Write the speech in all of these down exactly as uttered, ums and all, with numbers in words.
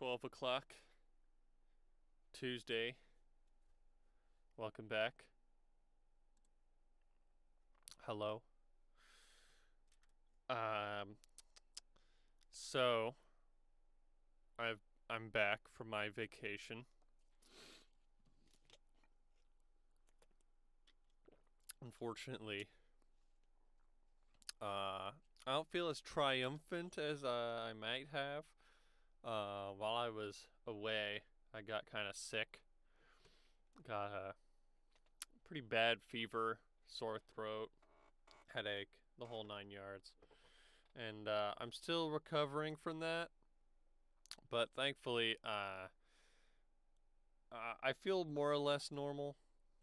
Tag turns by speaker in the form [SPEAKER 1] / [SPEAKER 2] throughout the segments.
[SPEAKER 1] twelve o'clock, Tuesday. Welcome back. Hello. Um, so, I've, I'm back from my vacation. Unfortunately, uh, I don't feel as triumphant as uh, I might have. Uh, while I was away, I got kind of sick. Got a pretty bad fever, sore throat, headache, the whole nine yards. And uh, I'm still recovering from that. But thankfully, uh, uh, I feel more or less normal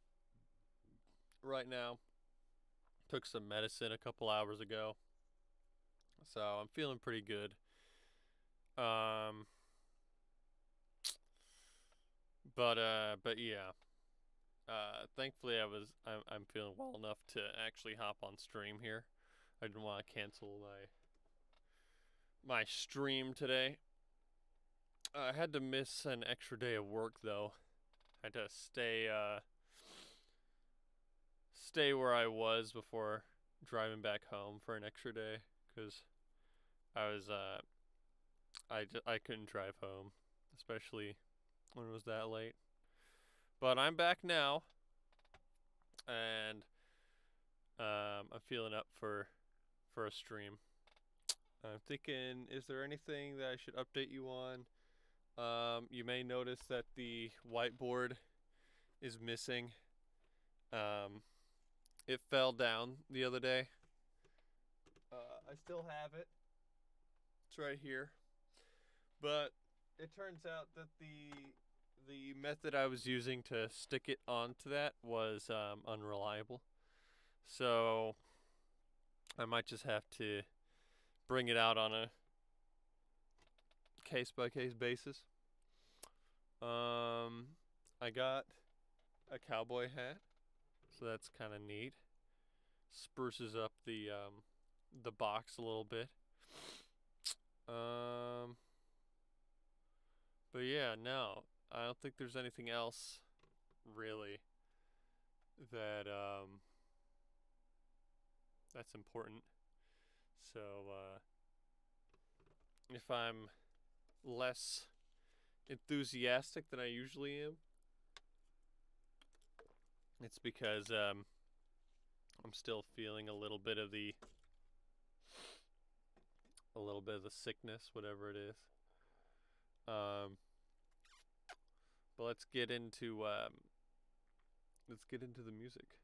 [SPEAKER 1] right now. Took some medicine a couple hours ago. So I'm feeling pretty good. Um, but uh, but yeah. Uh, thankfully, I was I'm, I'm feeling well enough to actually hop on stream here. I didn't want to cancel my my stream today. I had to miss an extra day of work though. I had to stay uh, stay where I was before driving back home for an extra day because I was uh, I, I couldn't drive home, especially when it was that late. But I'm back now, and um, I'm feeling up for for a stream. I'm thinking, is there anything that I should update you on? Um, you may notice that the whiteboard is missing. Um, it fell down the other day. Uh, I still have it. It's right here. But it turns out that the the method I was using to stick it onto that was um, unreliable. So I might just have to bring it out on a case by case basis. Um, I got a cowboy hat, so that's kind of neat. Spruces up the um, the box a little bit. Um, but yeah, no, I don't think there's anything else really that um, that's important. So uh, if I'm less enthusiastic than I usually am, it's because um, I'm still feeling a little bit of the a little bit of the sickness, whatever it is. Um, but let's get into um, let's get into the music.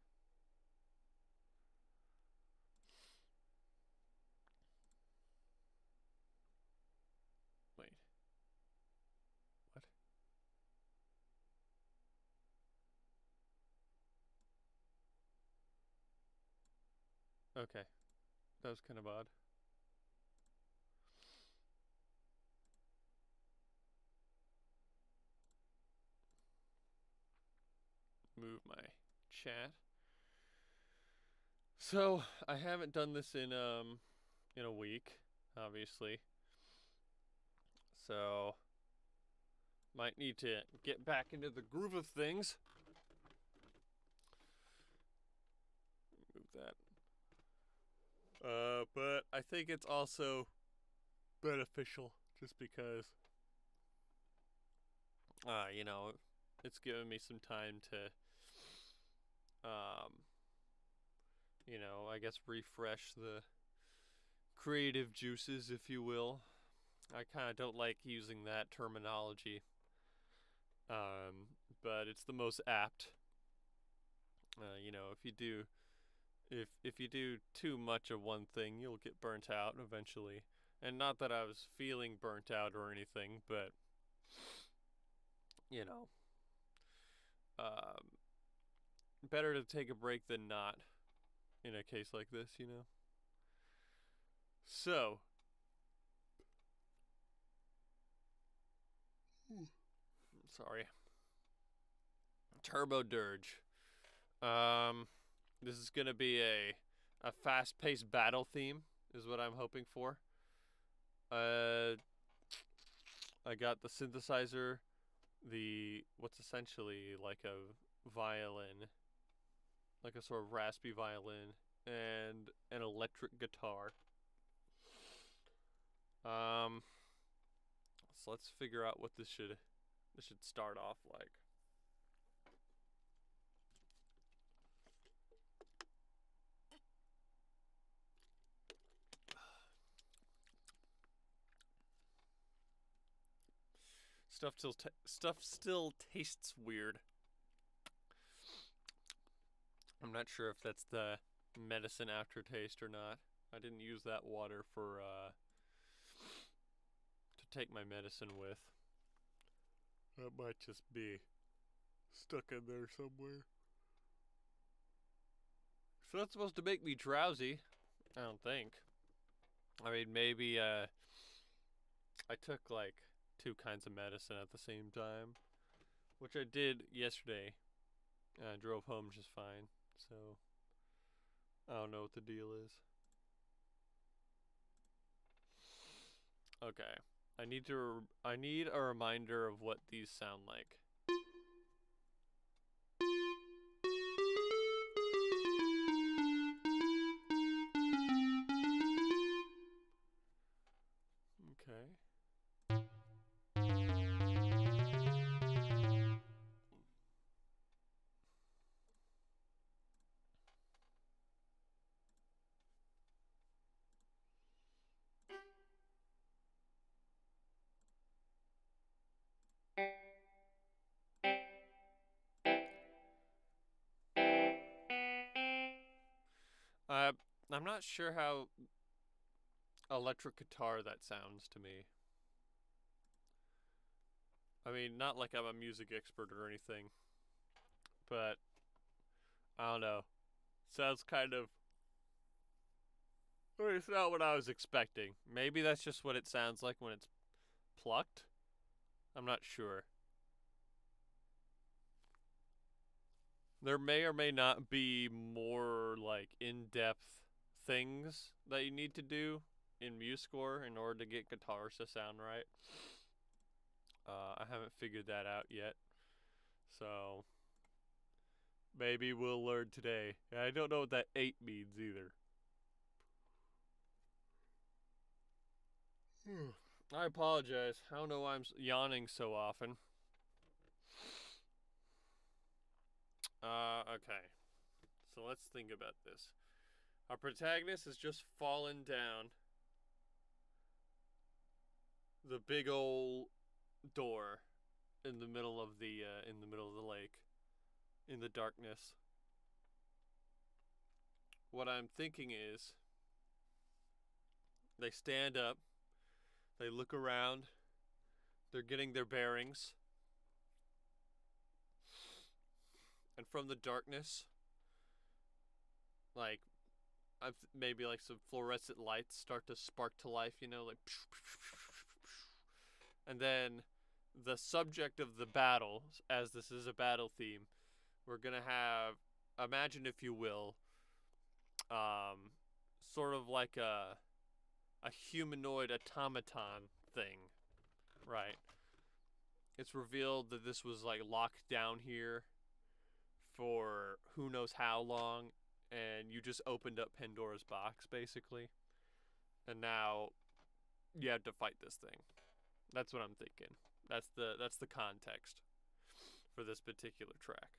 [SPEAKER 1] Wait. What? Okay. That was kind of odd. Move my chat. So, I haven't done this in um in a week, obviously. So, might need to get back into the groove of things. Move that. Uh, but I think it's also beneficial just because uh, you know, it's given me some time to um you know, I guess refresh the creative juices, if you will. I kind of don't like using that terminology. Um, but it's the most apt. Uh, you know, if you do if if you do too much of one thing, you'll get burnt out eventually. And not that I was feeling burnt out or anything, but you know, um, better to take a break than not in a case like this, you know. So, sorry. Turbo Dirge. Um, this is gonna be a a fast-paced battle theme, is what I'm hoping for. Uh, I got the synthesizer, the what's essentially like a violin, like a sort of raspy violin, and an electric guitar. Um, so let's figure out what this should this should start off like. Stuff still t- stuff still tastes weird. I'm not sure if that's the medicine aftertaste or not. I didn't use that water for uh, to take my medicine with. That might just be stuck in there somewhere. So that's supposed to make me drowsy. I don't think. I mean, maybe uh, I took like two kinds of medicine at the same time, which I did yesterday. I drove home just fine. So I don't know what the deal is. Okay. I need to I need a reminder of what these sound like. Okay. Uh, I'm not sure how electric guitar that sounds to me. I mean, not like I'm a music expert or anything, but I don't know. Sounds kind of. It's not what I was expecting. Maybe that's just what it sounds like when it's plucked. I'm not sure. There may or may not be more like in-depth things that you need to do in MuseScore in order to get guitars to sound right. Uh, I haven't figured that out yet, so maybe we'll learn today. I don't know what that eight means either. I apologize. I don't know why I'm yawning so often. Uh, okay. So let's think about this. Our protagonist has just fallen down the big old door in the middle of the uh, in the middle of the lake in the darkness. What I'm thinking is they stand up, they look around, they're getting their bearings, and from the darkness, like I've maybe like some fluorescent lights start to spark to life, you know, like, and then the subject of the battle, as this is a battle theme, we're gonna have, imagine if you will, um, sort of like a a humanoid automaton thing, right? It's revealed that this was like locked down here for who knows how long, and you just opened up Pandora's box basically, and now you have to fight this thing. That's what I'm thinking. That's the that's the context for this particular track.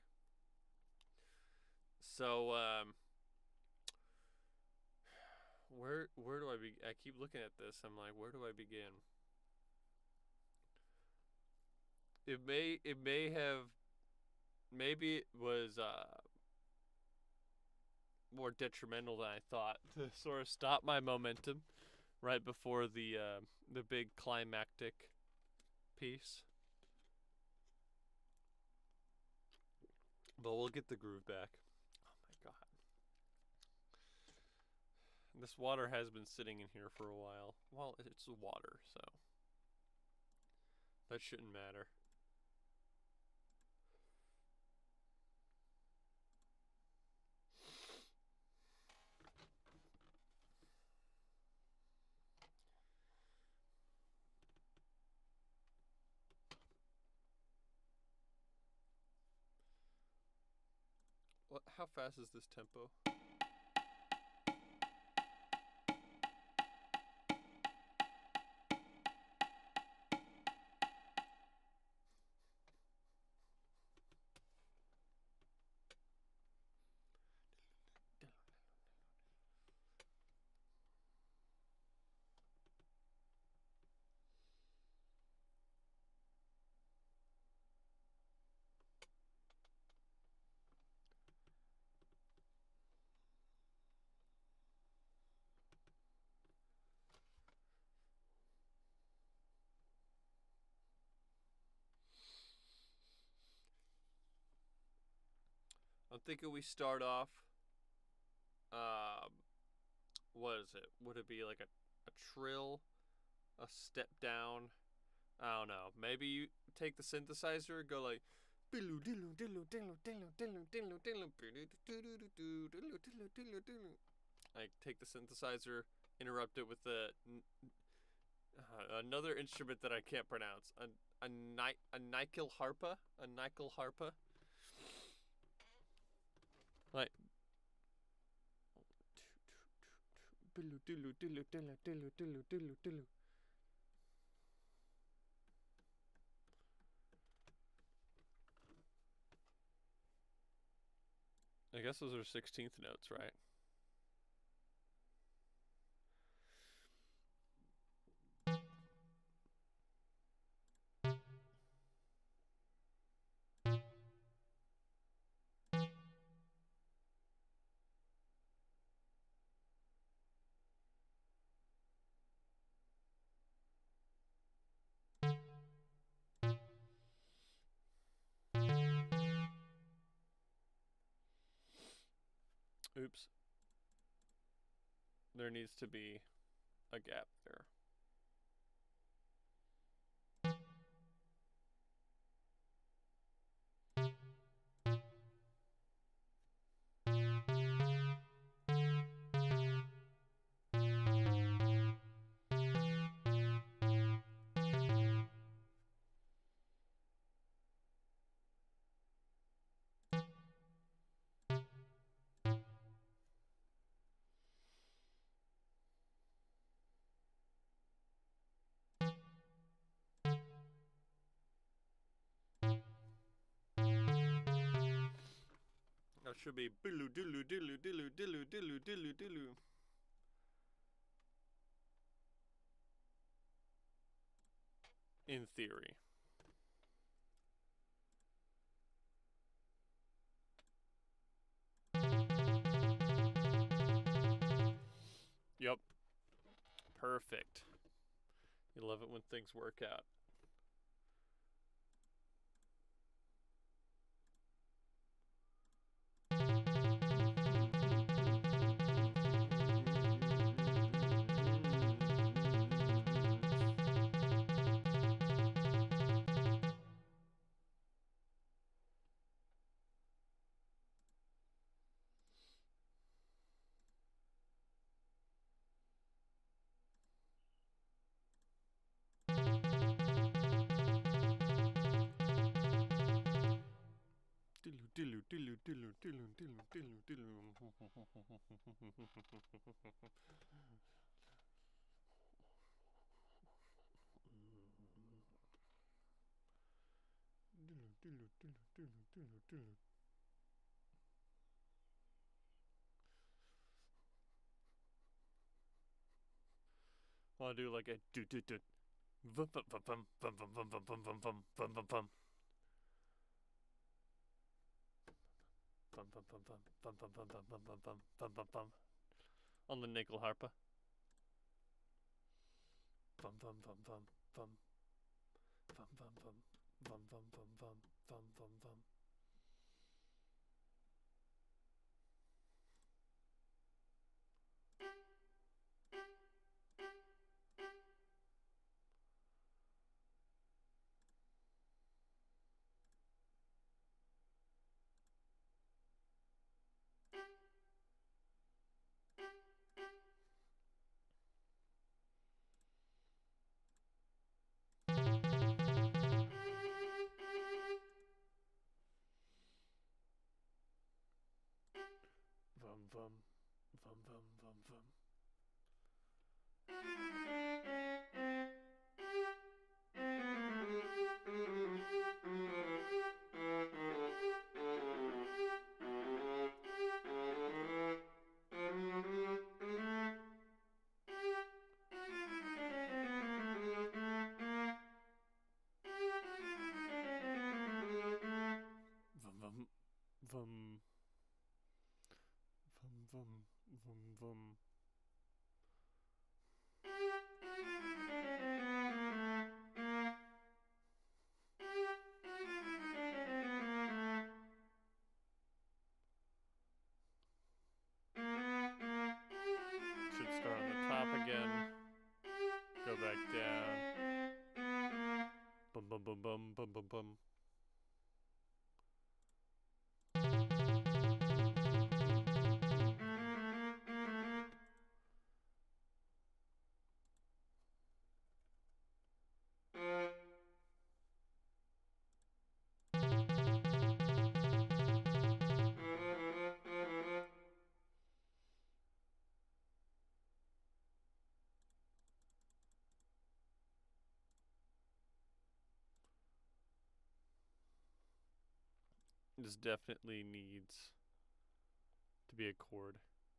[SPEAKER 1] So um where where do I be I keep looking at this. I'm like, where do I begin? It may it may have maybe it was uh more detrimental than I thought to sort of stop my momentum right before the uh, the big climactic piece. But we'll get the groove back. Oh my god. This water has been sitting in here for a while. Well, it's water, so that shouldn't matter. What? How fast is this tempo? I'm thinking we start off. Um, what is it? Would it be like a, a trill, a step down? I don't know. Maybe you take the synthesizer, go like, like take the synthesizer, interrupt it with a uh, another instrument that I can't pronounce. A a ni- a nickel harpa, a nickel harpa. Like I guess those are sixteenth notes, right? Oops. There needs to be a gap there. That should be dillu dillu dillu dillu dillu dillu dillu dillu. In theory. Yep. Perfect. You love it when things work out. Dillu dillu dillu dillu dillu dillu dillu dillu. Dillu dillu dillu dillu dillu dillu. Wanna do like a do do do. Vum vum vum vum vum vum vum vum vum vum vum vum vum. Bum bum bum bum bum bum bum bum bum bum bum bum bum bum on the nickel harpa. Bum bum bum bum bum bum bum bum bum bum bum bum bum bum bum. vum, vum, vum, vum, vum. Vum, vum, vum, vum, vum, vum. Should start on the top again. Go back down. Bum bum bum bum bum bum bum. This definitely needs to be a chord.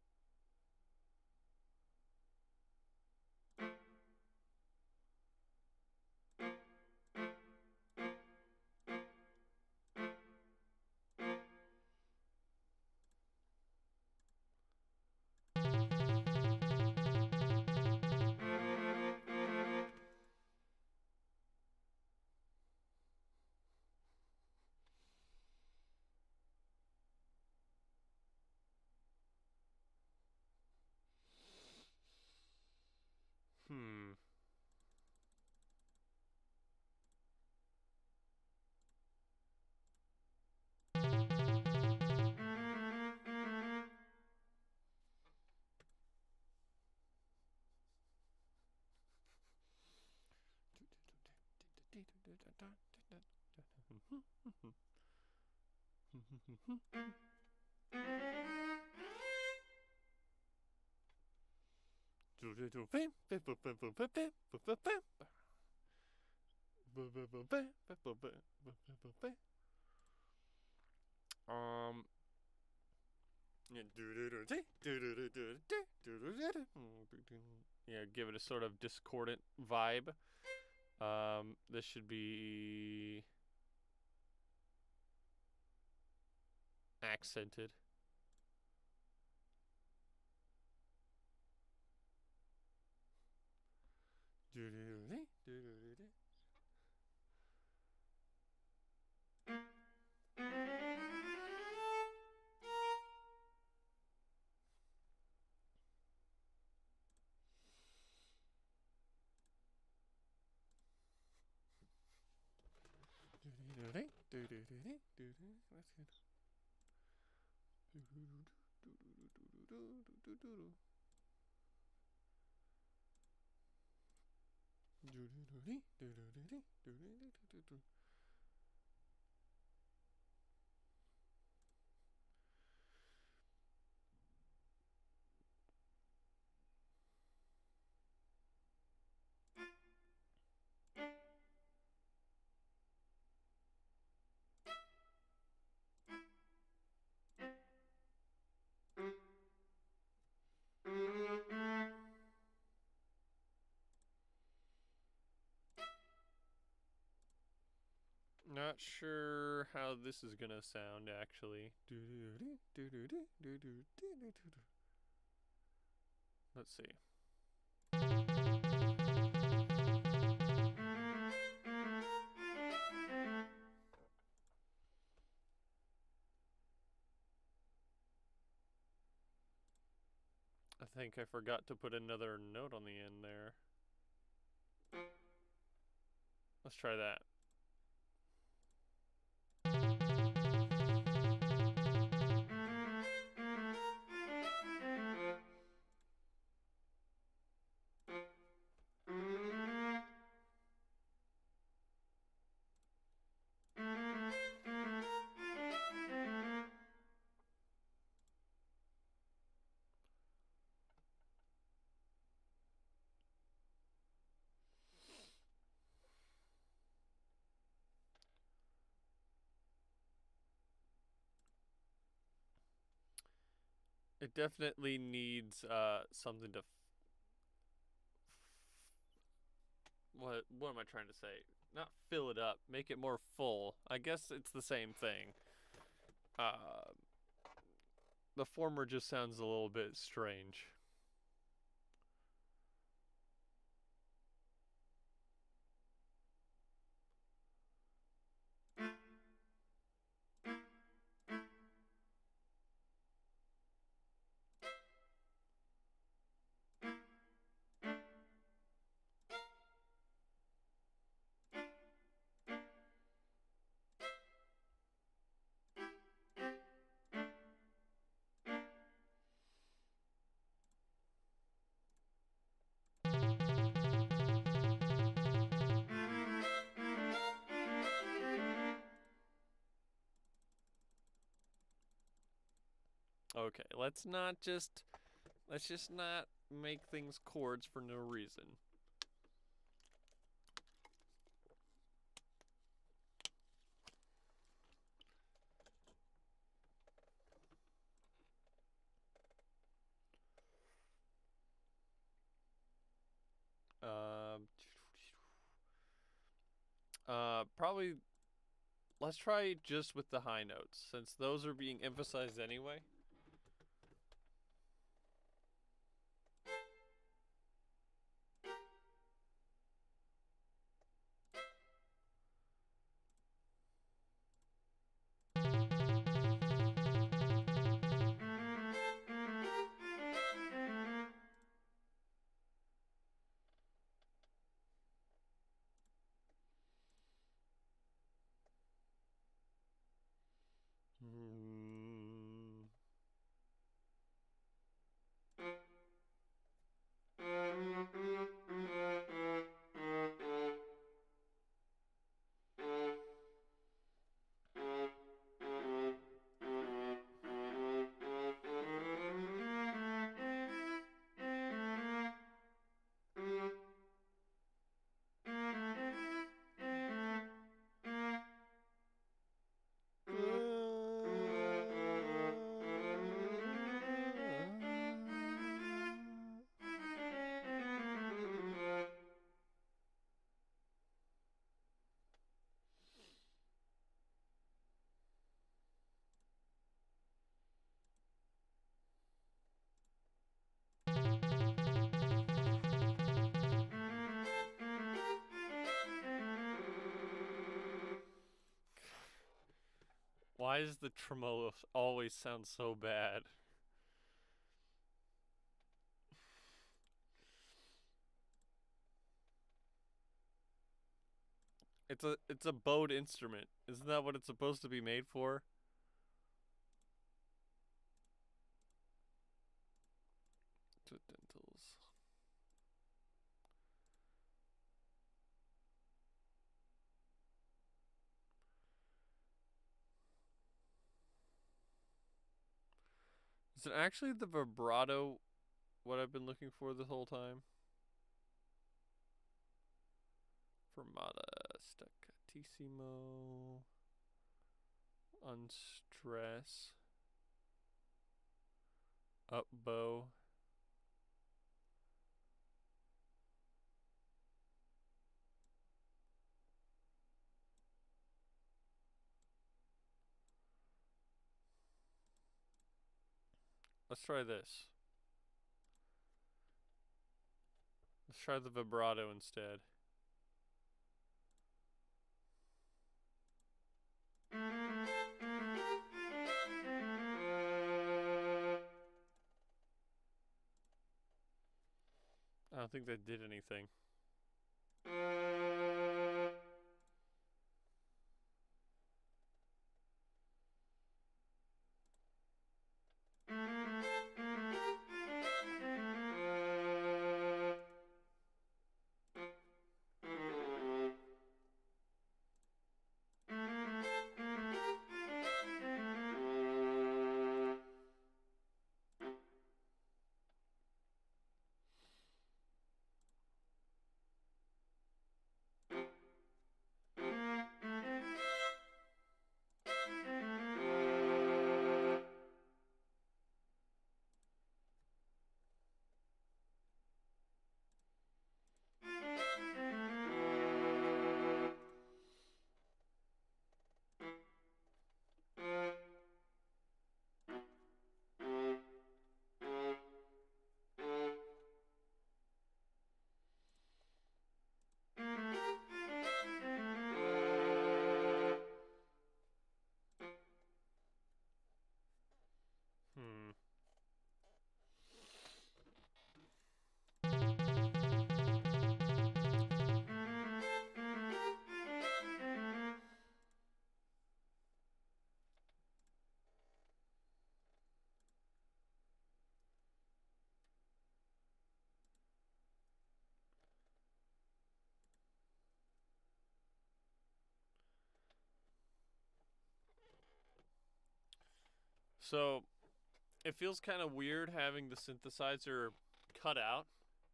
[SPEAKER 1] Hmm. Um. Yeah, give it a sort of discordant vibe. Um, this should be accented. Not sure how this is gonna sound actually. Let's see. I think I forgot to put another note on the end there. Let's try that. It definitely needs uh something to f- what what am I trying to say? Not fill it up, make it more full. I guess it's the same thing. Uh, the former just sounds a little bit strange. Okay, let's not just let's just not make things chords for no reason. Um, uh, probably let's try just with the high notes since those are being emphasized anyway. Hmm. Why does the tremolo always sound so bad? It's a it's a bowed instrument. Isn't that what it's supposed to be made for? Dentals. Is it actually the vibrato what I've been looking for this whole time? Fermata, staccatissimo, unstress, up bow. Let's try this. Let's try the vibrato instead. I don't think that did anything. So it feels kind of weird having the synthesizer cut out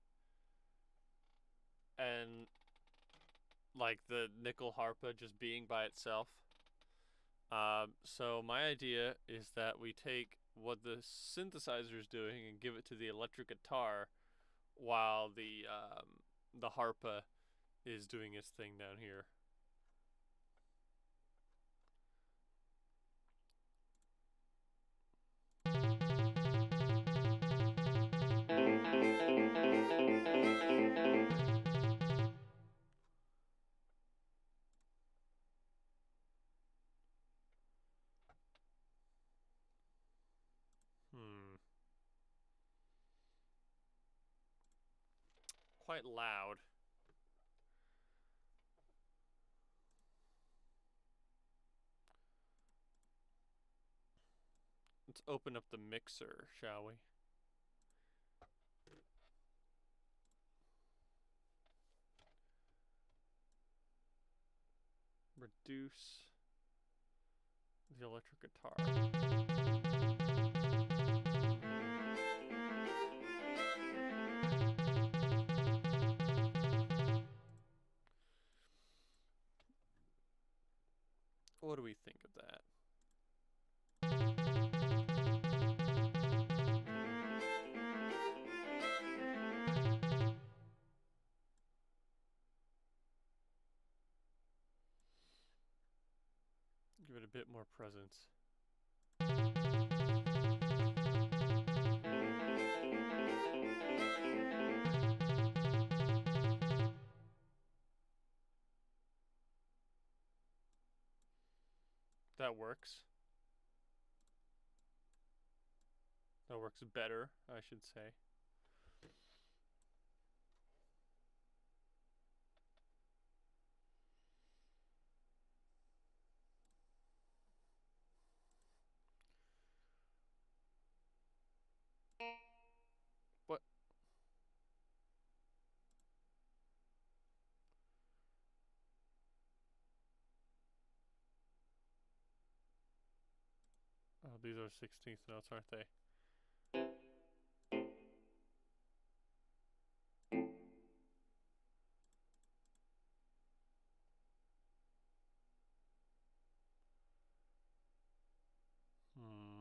[SPEAKER 1] and like the nickel harpa just being by itself. Um, so my idea is that we take what the synthesizer is doing and give it to the electric guitar, while the um, the harpa is doing its thing down here. Hmm. Quite loud. Let's open up the mixer, shall we? Reduce the electric guitar. What do we think of that? Give it a bit more presence. That works. That works better, I should say. What? Oh, these are sixteenth notes, aren't they? Hmm.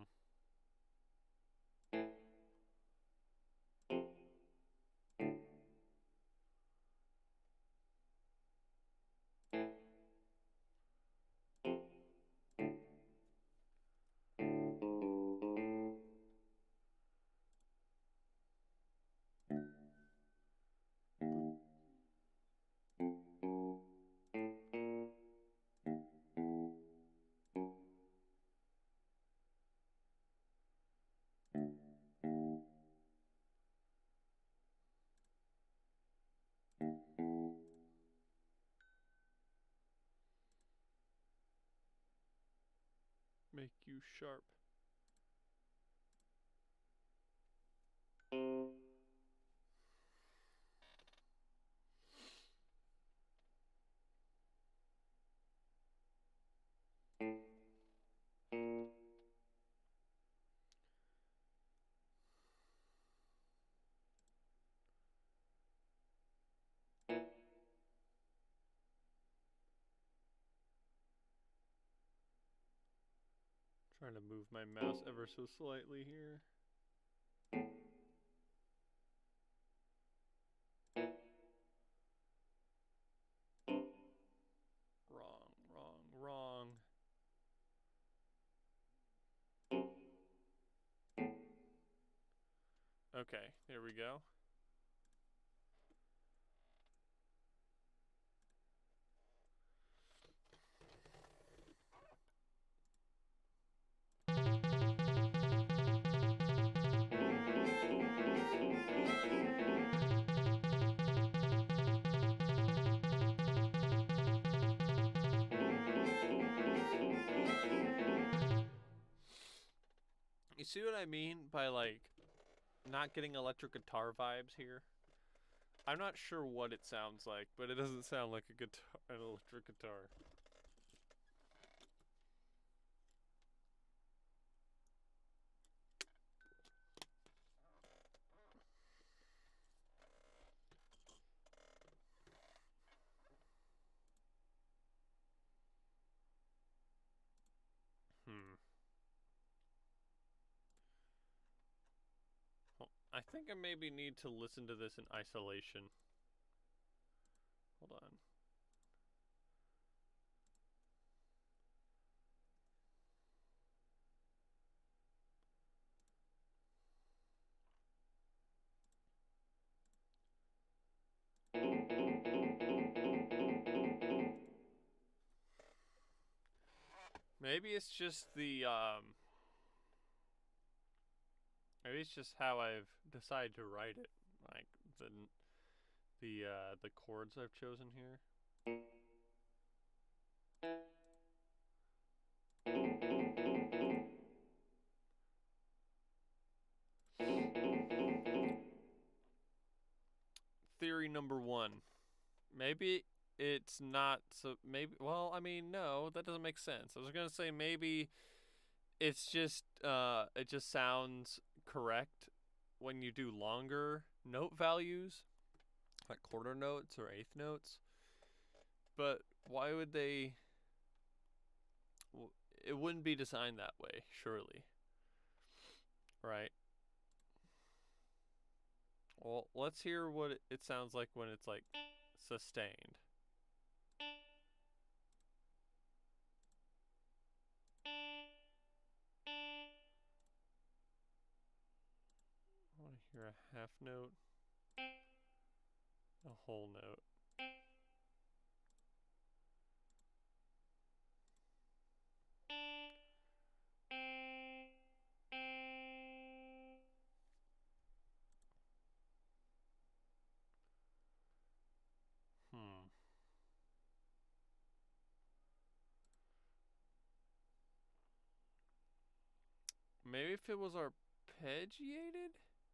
[SPEAKER 1] Make you sharp. Trying to move my mouse ever so slightly here. Wrong, wrong, wrong. Okay, there we go. You see what I mean by like not getting electric guitar vibes here? I'm not sure what it sounds like, but it doesn't sound like a guitar, an electric guitar. I think I maybe need to listen to this in isolation. Hold on. Maybe it's just the, um, maybe it's just how I've decided to write it. Like, the, the, uh, the chords I've chosen here. Theory number one. Maybe it's not so, maybe, well, I mean, no, that doesn't make sense. I was gonna say maybe it's just, uh, it just sounds correct when you do longer note values, like quarter notes or eighth notes. But why would they, it wouldn't be designed that way, surely. Right? Well, let's hear what it sounds like when it's like sustained. I want to hear a half note, a whole note. Hmm. Maybe if it was arpeggiated?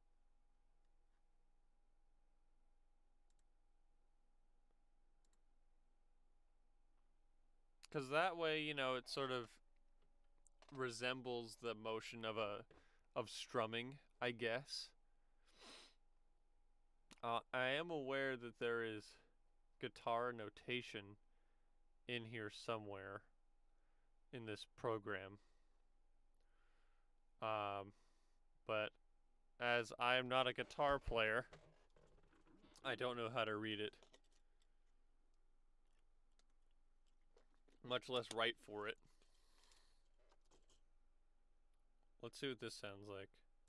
[SPEAKER 1] Because that way, you know, it sort of resembles the motion of a of strumming, I guess. Uh, I am aware that there is guitar notation in here somewhere in this program. Um, but as I am not a guitar player, I don't know how to read it, much less write for it. Let's see what this sounds like.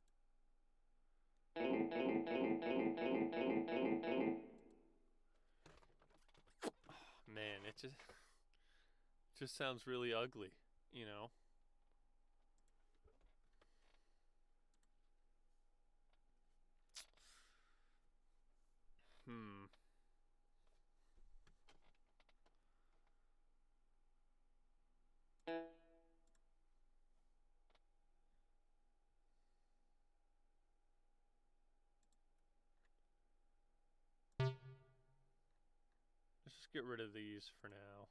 [SPEAKER 1] Man, it just it just sounds really ugly, you know. Hmm. Let's just get rid of these for now.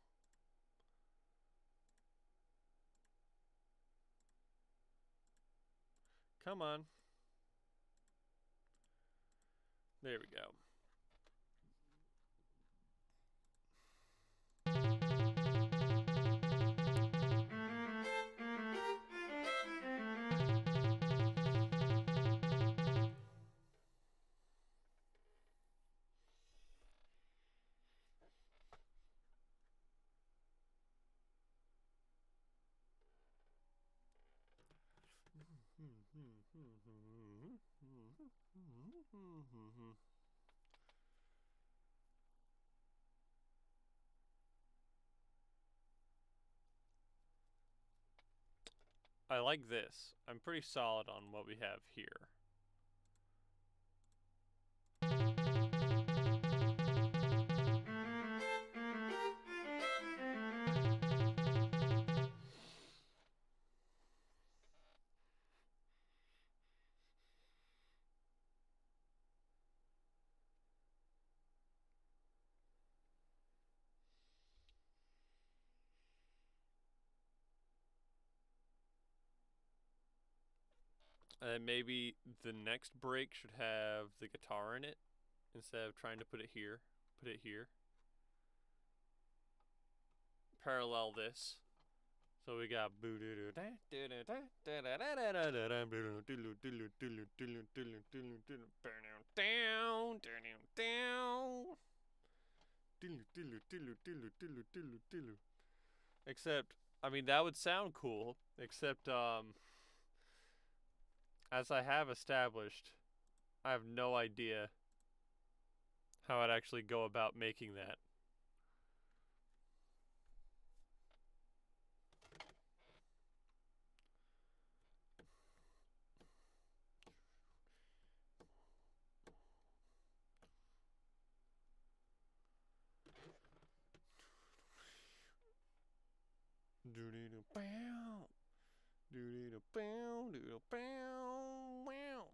[SPEAKER 1] Come on. There we go. I like this. I'm pretty solid on what we have here. And maybe the next break should have the guitar in it instead of trying to put it here. Put it here. Parallel this So we got boo doo doo da doo doo da da da da da da da da boo doo doo doo doo doo doo doo doo doo down down down down diddle diddle diddle diddle diddle diddle. Except, I mean, that would sound cool. Except, um, as I have established, I have no idea how I'd actually go about making that. Doodle bow, doodle bow, doodle bow, wow.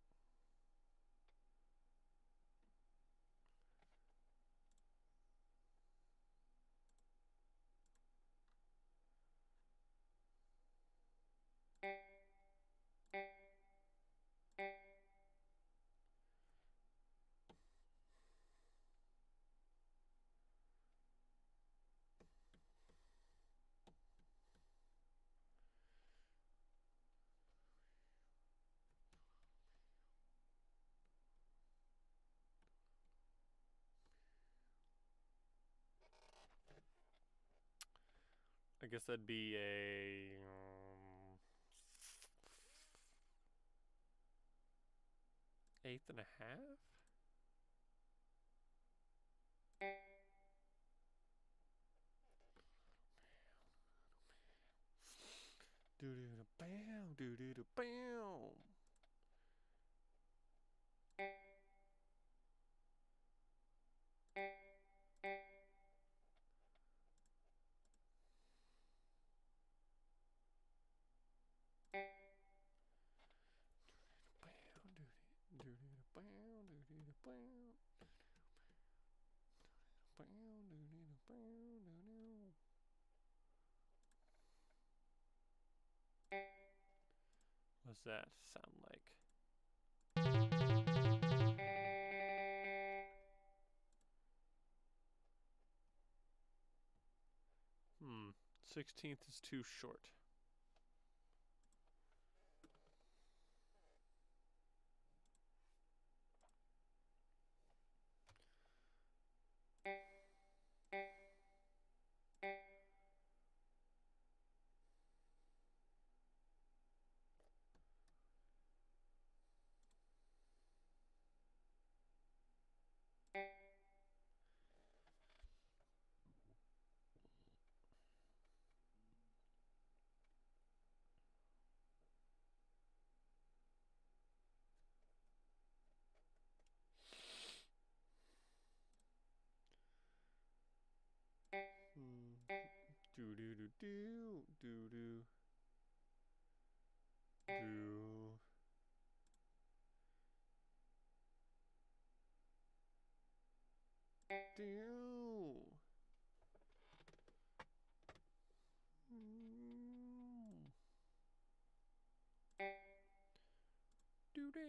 [SPEAKER 1] I guess that'd be a um, eighth and a half. Do do do bow, do do do bow. What's that sound like? Hmm. Sixteenth is too short. Do do do do do do do. Do. Do do.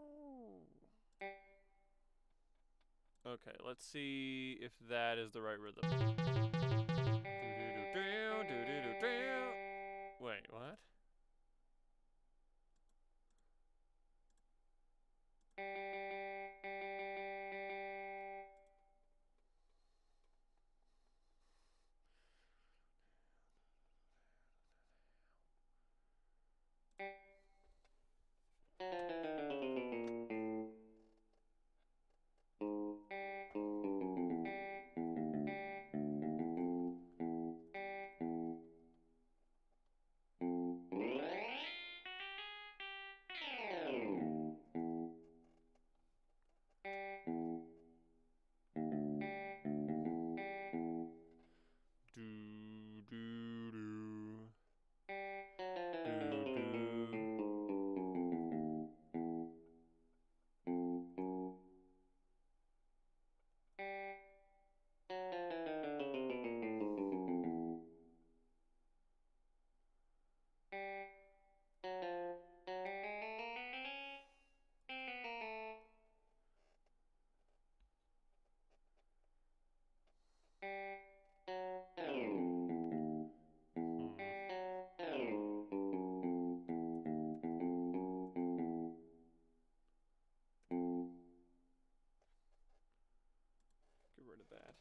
[SPEAKER 1] Okay, let's see if that is the right rhythm. Wait, what? to that.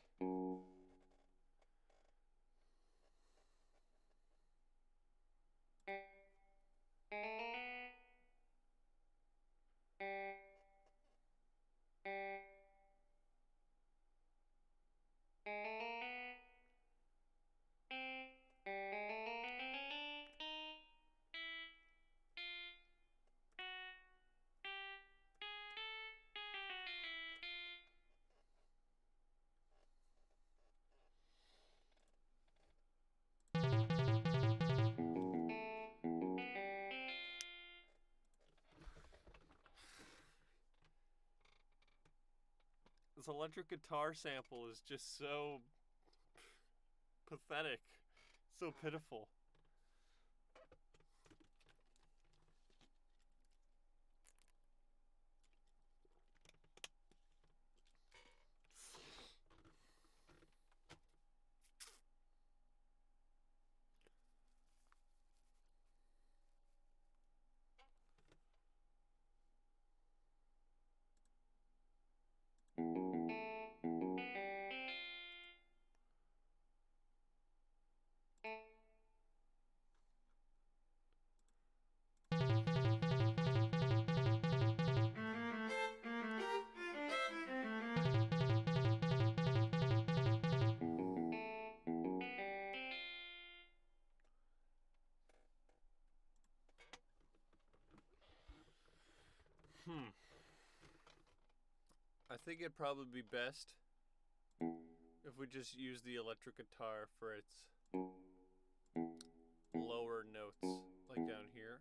[SPEAKER 1] This electric guitar sample is just so pathetic, so pitiful. Hmm. I think it'd probably be best if we just use the electric guitar for its lower notes, like down here.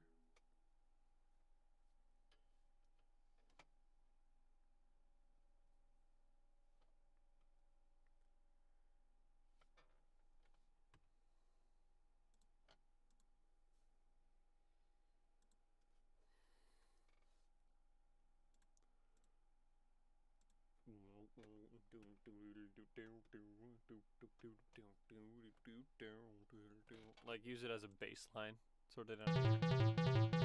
[SPEAKER 1] Like use it as a bass line, sort of down here.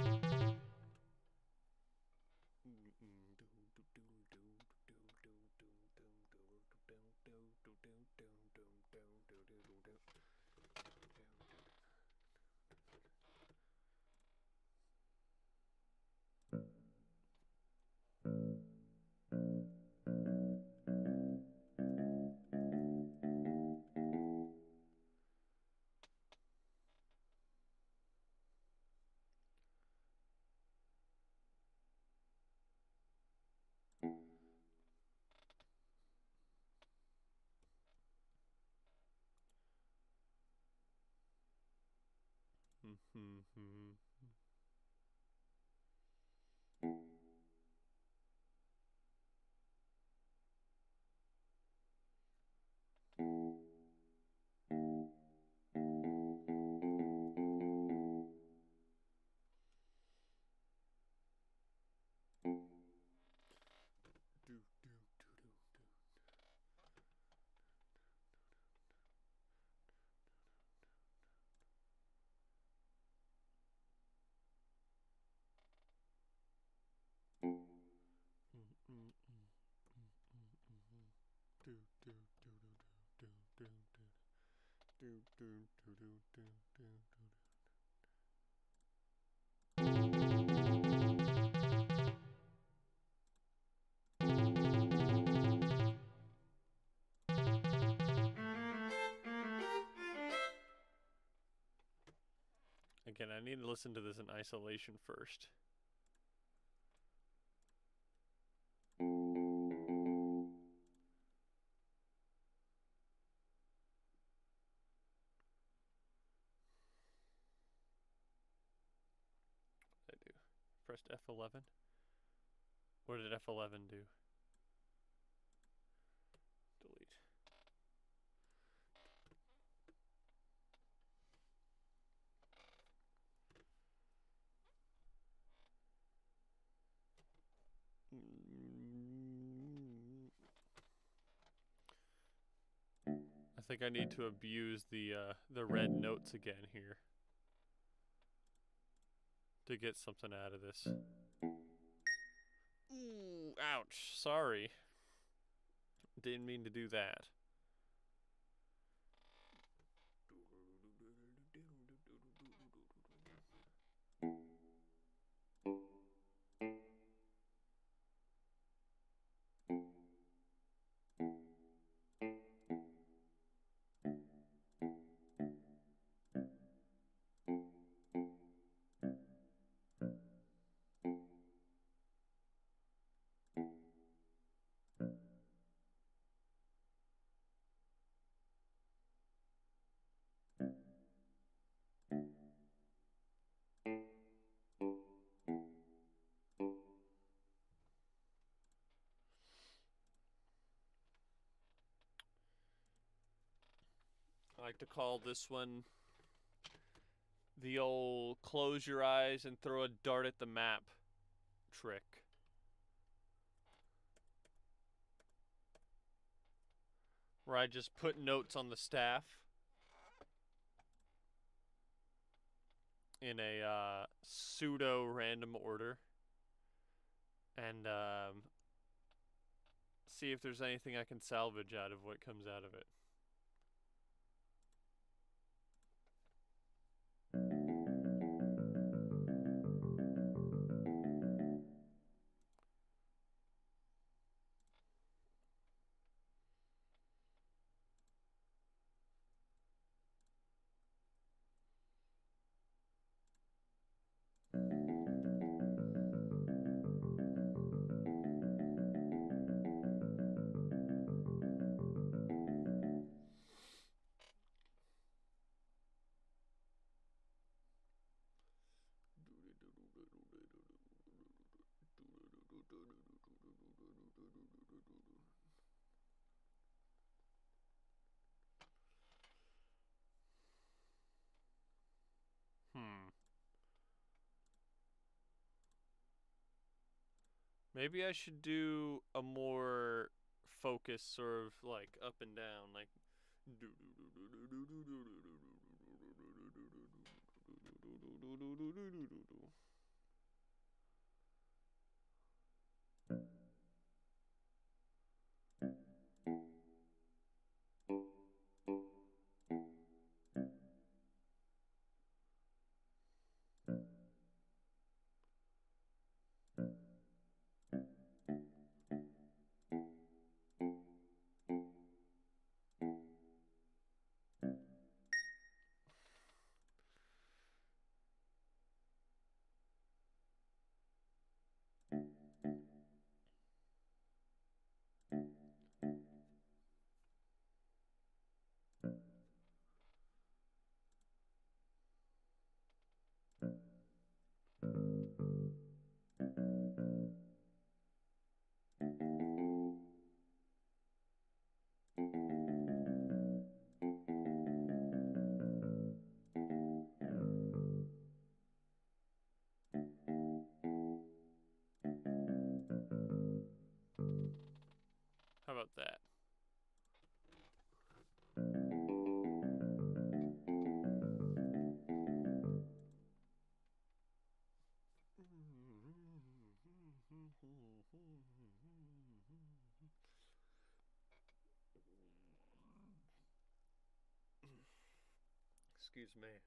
[SPEAKER 1] Again, I need to listen to this in isolation first. What did I do? Pressed F eleven? What did F eleven do? Delete. I think I need to abuse the uh, the red notes again here to get something out of this. Ooh, ouch. Sorry. didn't mean to do that. I like to call this one the old close your eyes and throw a dart at the map trick. Where I just put notes on the staff in a uh, pseudo random order and um, see if there's anything I can salvage out of what comes out of it. Hmm. Maybe I should do a more focused sort of like up and down, like. How about that? Excuse me.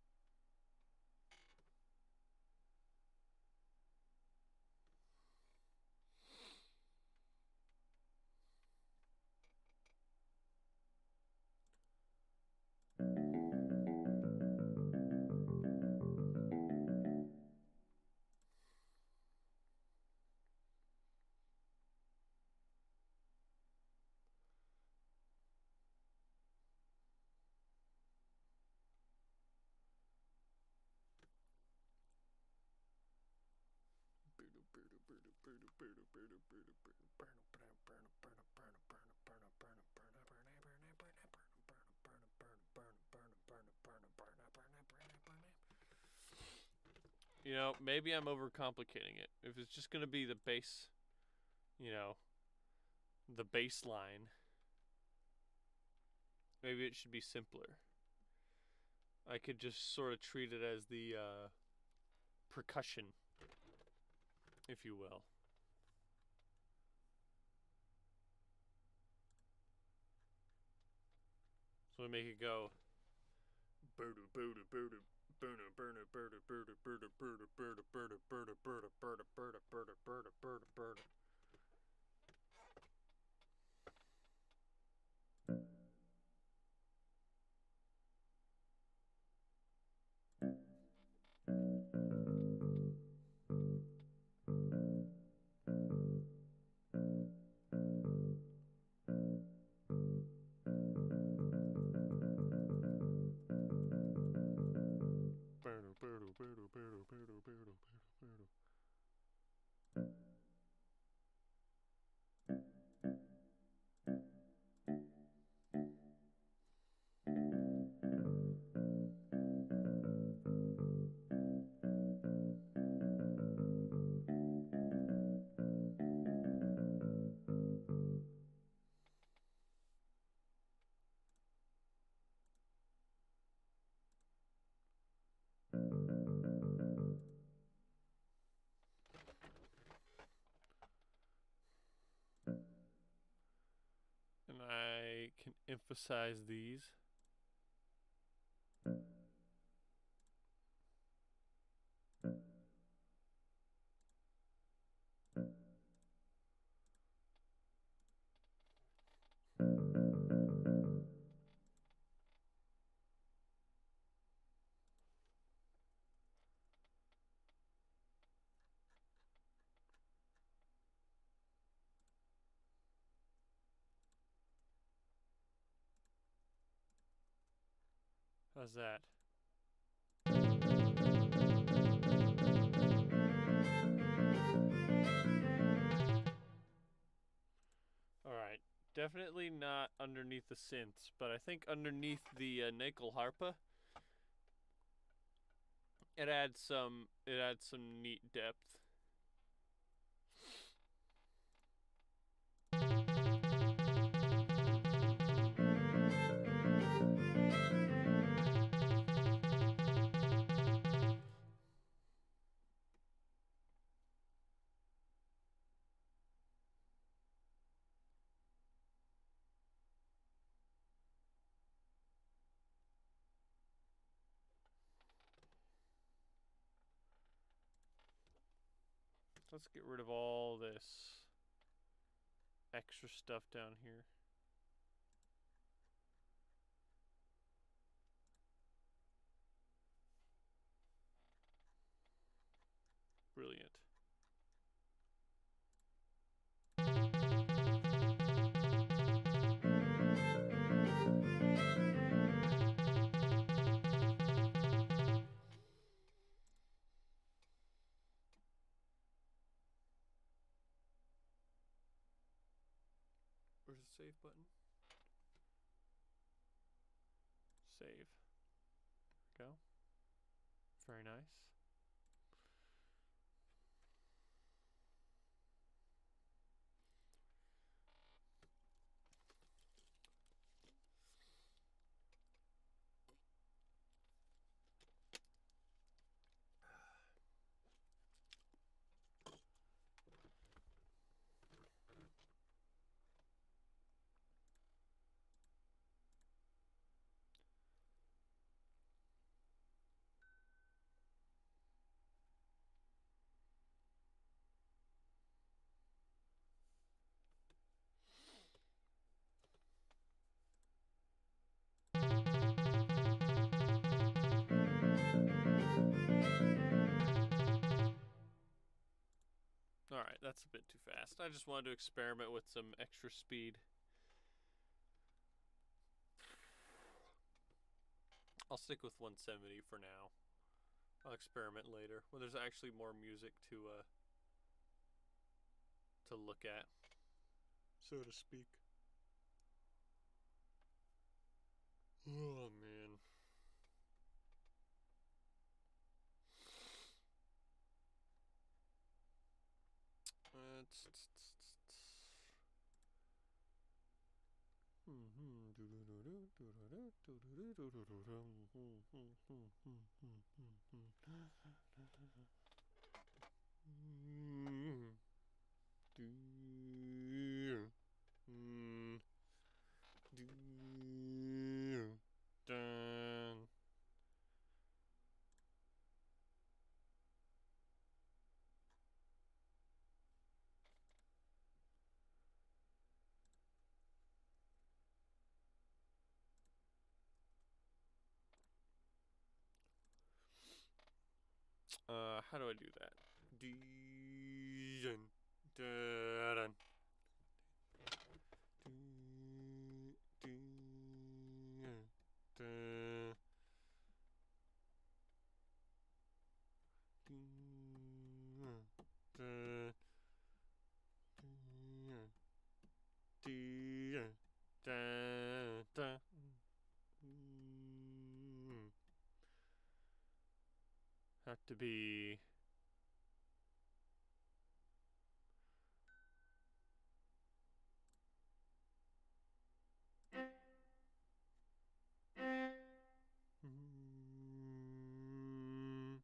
[SPEAKER 1] You know, maybe I'm overcomplicating it. If it's just going to be the base, you know, the baseline, maybe it should be simpler. I could just sort of treat it as the uh, percussion, if you will. So we make it go. Birda, birda, birda, birda, birda, birda, birda, birda, birda, birda, birda, birda, birda, birda, birda, birda, birda, birda, birda. And I can emphasize these. How's that? Alright, definitely not underneath the synths, but I think underneath the uh, nickel harpa, it adds some, it adds some neat depth. Let's get rid of all this extra stuff down here. Brilliant. Where's the save button? Save. Go. Very nice. Alright, that's a bit too fast. I just wanted to experiment with some extra speed. I'll stick with one seventy for now. I'll experiment later when there's actually more music to uh to look at, so to speak. Oh man. Uh, tss, tss, tss, tss. Uh, how do I do that? Dun, dun, dun. Have to be mm.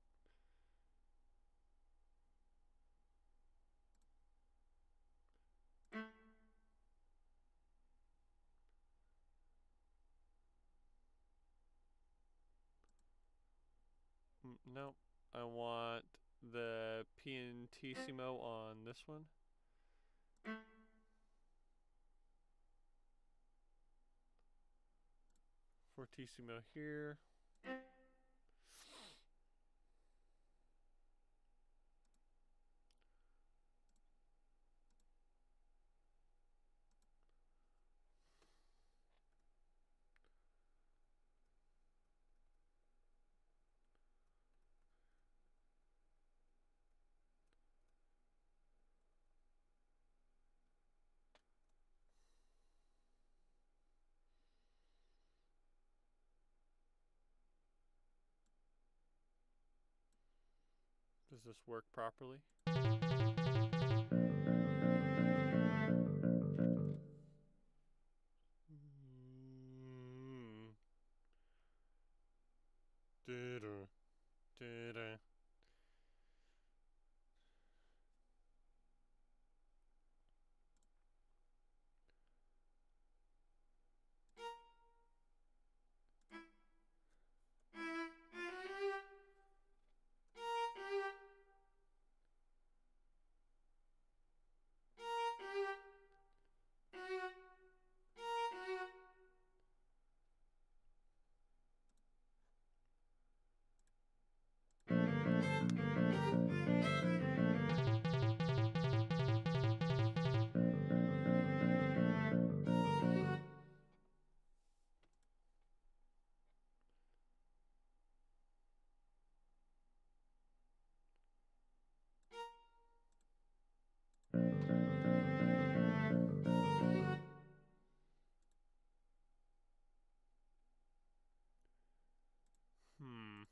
[SPEAKER 1] Mm, nope. I want the pianissimo on this one. Fortissimo here. Does this work properly? Mm. Da-da, da-da. Hmm.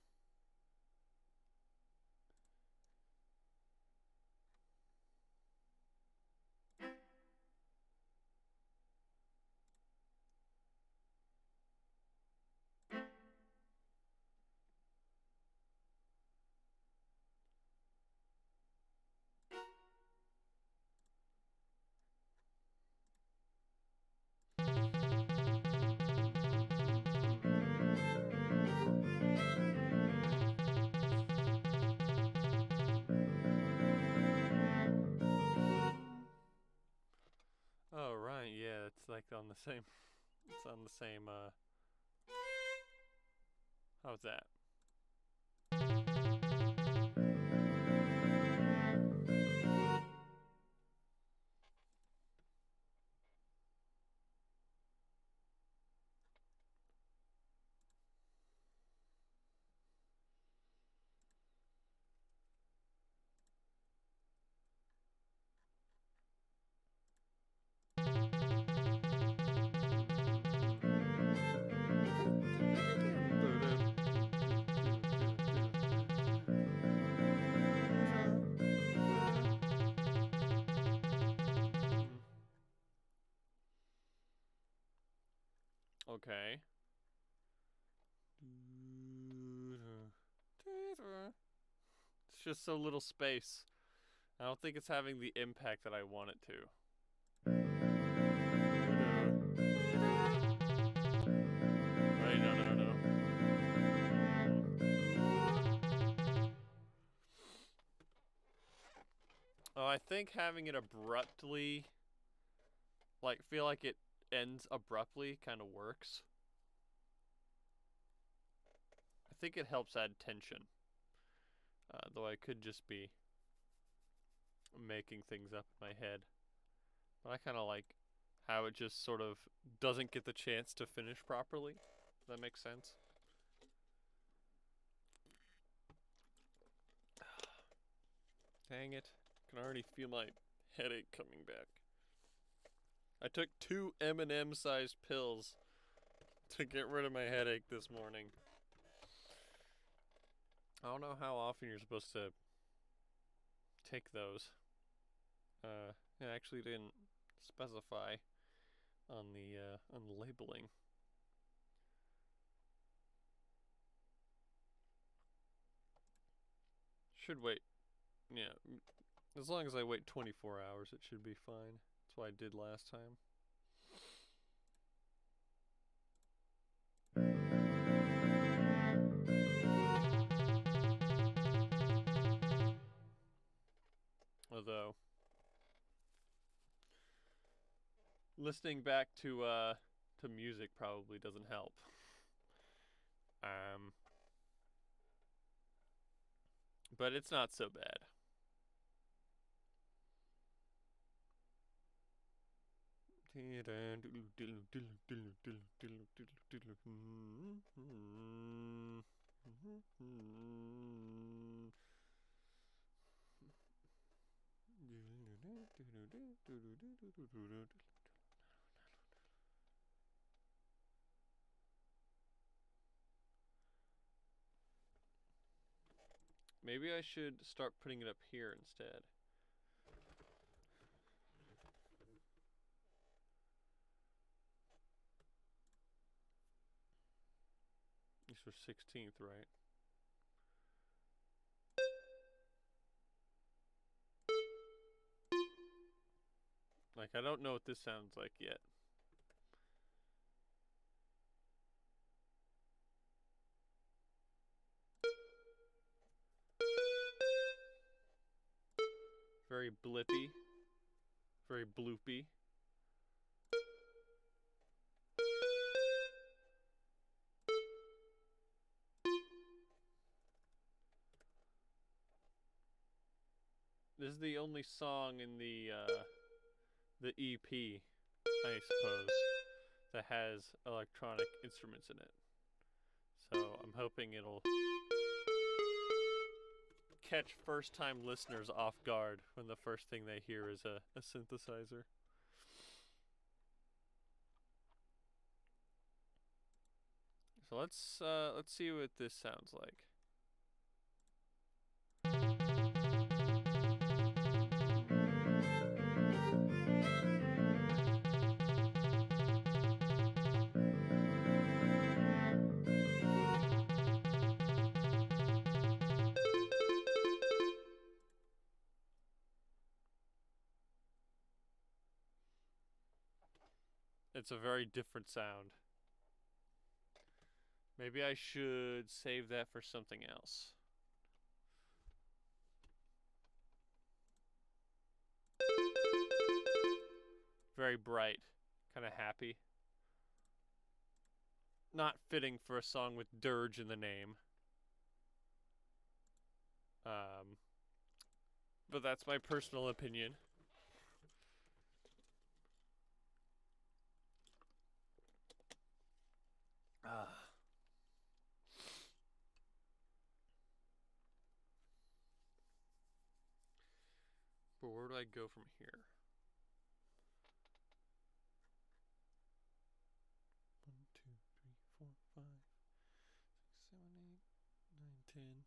[SPEAKER 1] Oh right, yeah, it's like on the same. It's on the same. Uh, how's that? Okay. It's just so little space. I don't think it's having the impact that I want it to. Wait, no, no, no, no. Oh, I think having it abruptly, like, feel like it ends abruptly kind of works. I think it helps add tension. Uh, though I could just be making things up in my head. But I kind of like how it just sort of doesn't get the chance to finish properly. Does that make sense? Dang it. I can already feel my headache coming back. I took two M and M sized pills to get rid of my headache this morning. I don't know how often you're supposed to take those. Uh, it actually didn't specify on the uh, on the labeling. Should wait. Yeah, as long as I wait twenty-four hours, it should be fine. That's what I did last time. Although, listening back to uh, to music probably doesn't help. Um, but it's not so bad. Maybe I should start putting it up here instead. These were sixteenth, right? Like, I don't know what this sounds like yet. Very blippy. Very bloopy. This is the only song in the uh, the E P, I suppose, that has electronic instruments in it. So I'm hoping it'll catch first-time listeners off guard when the first thing they hear is a, a synthesizer. So let's uh, let's see what this sounds like. It's a very different sound. Maybe I should save that for something else. Very bright, kind of happy. Not fitting for a song with dirge in the name. Um, but that's my personal opinion. Ah. But where do I go from here? One, two, three, four, five, six, seven, eight, nine, ten.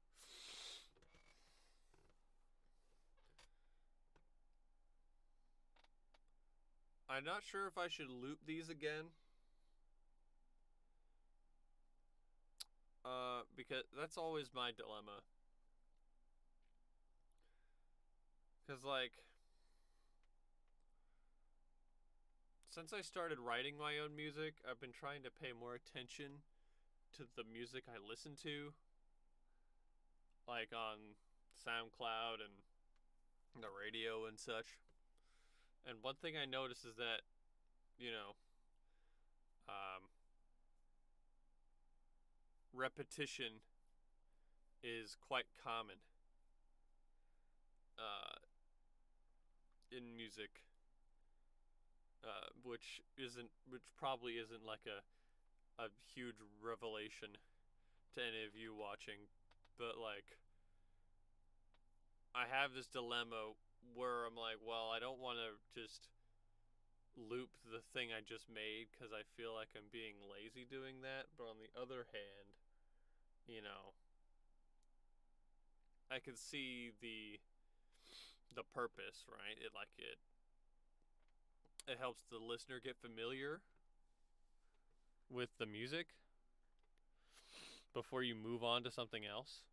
[SPEAKER 1] I'm not sure if I should loop these again. Uh, because that's always my dilemma. Because, like, since I started writing my own music, I've been trying to pay more attention to the music I listen to. Like on SoundCloud and the radio and such. And one thing I noticed is that, you know, um, repetition is quite common uh, in music, uh, which isn't, which probably isn't like a a huge revelation to any of you watching, but like I have this dilemma where I'm like, well, I don't want to just loop the thing I just made because I feel like I'm being lazy doing that, but on the other hand, you know, I can see the the purpose, right? It like it it helps the listener get familiar with the music before you move on to something else.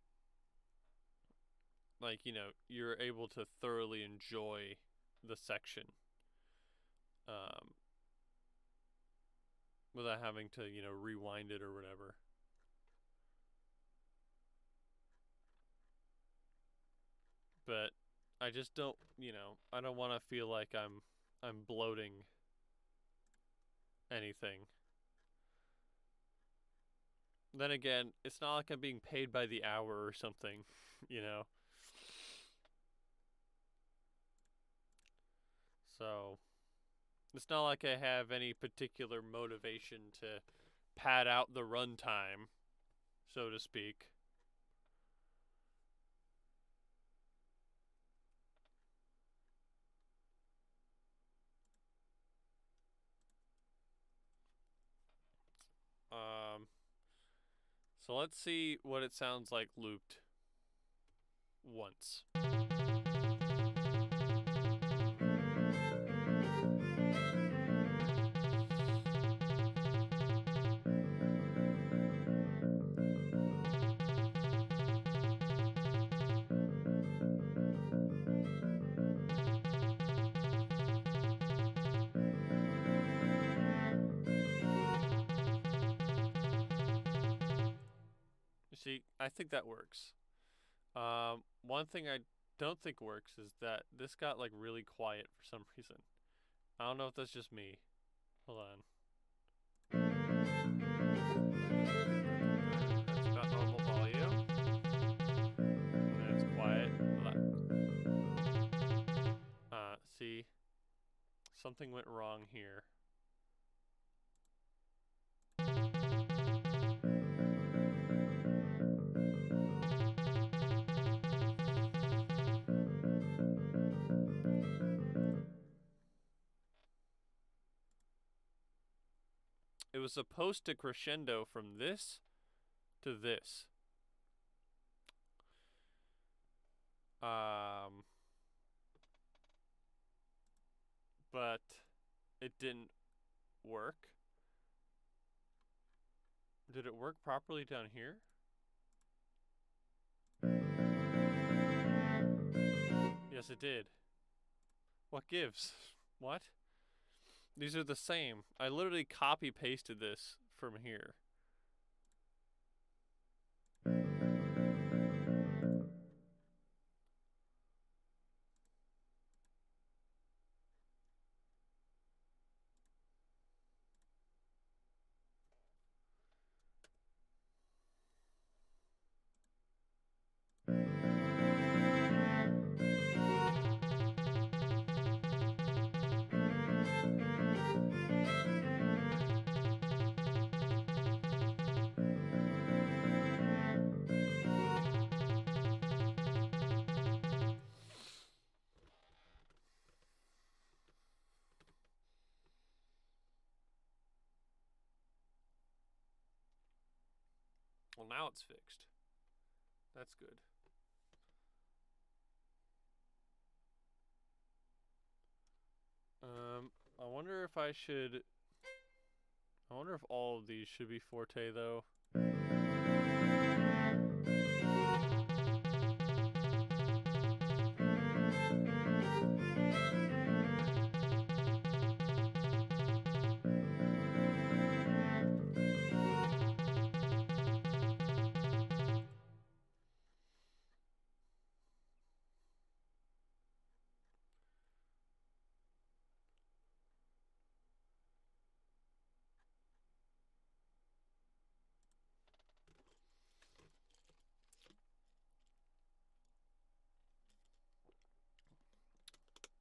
[SPEAKER 1] Like, you know, you're able to thoroughly enjoy the section um, without having to, you know, rewind it or whatever. But I just don't, you know, I don't want to feel like I'm I'm bloating anything. Then again, it's not like I'm being paid by the hour or something, you know. So, it's not like I have any particular motivation to pad out the runtime, so to speak. Um, so let's see what it sounds like looped once. You see, I think that works. Um, one thing I don't think works is that this got like really quiet for some reason. I don't know if that's just me. Hold on. That's about normal volume. And then it's quiet. Uh, see, something went wrong here. It was supposed to crescendo from this to this. Um, but it didn't work. Did it work properly down here? Yes, it did. What gives? What? These are the same. I literally copy pasted this from here. Well, now it's fixed. That's good. Um, I wonder if I should... I wonder if all of these should be Forte, though.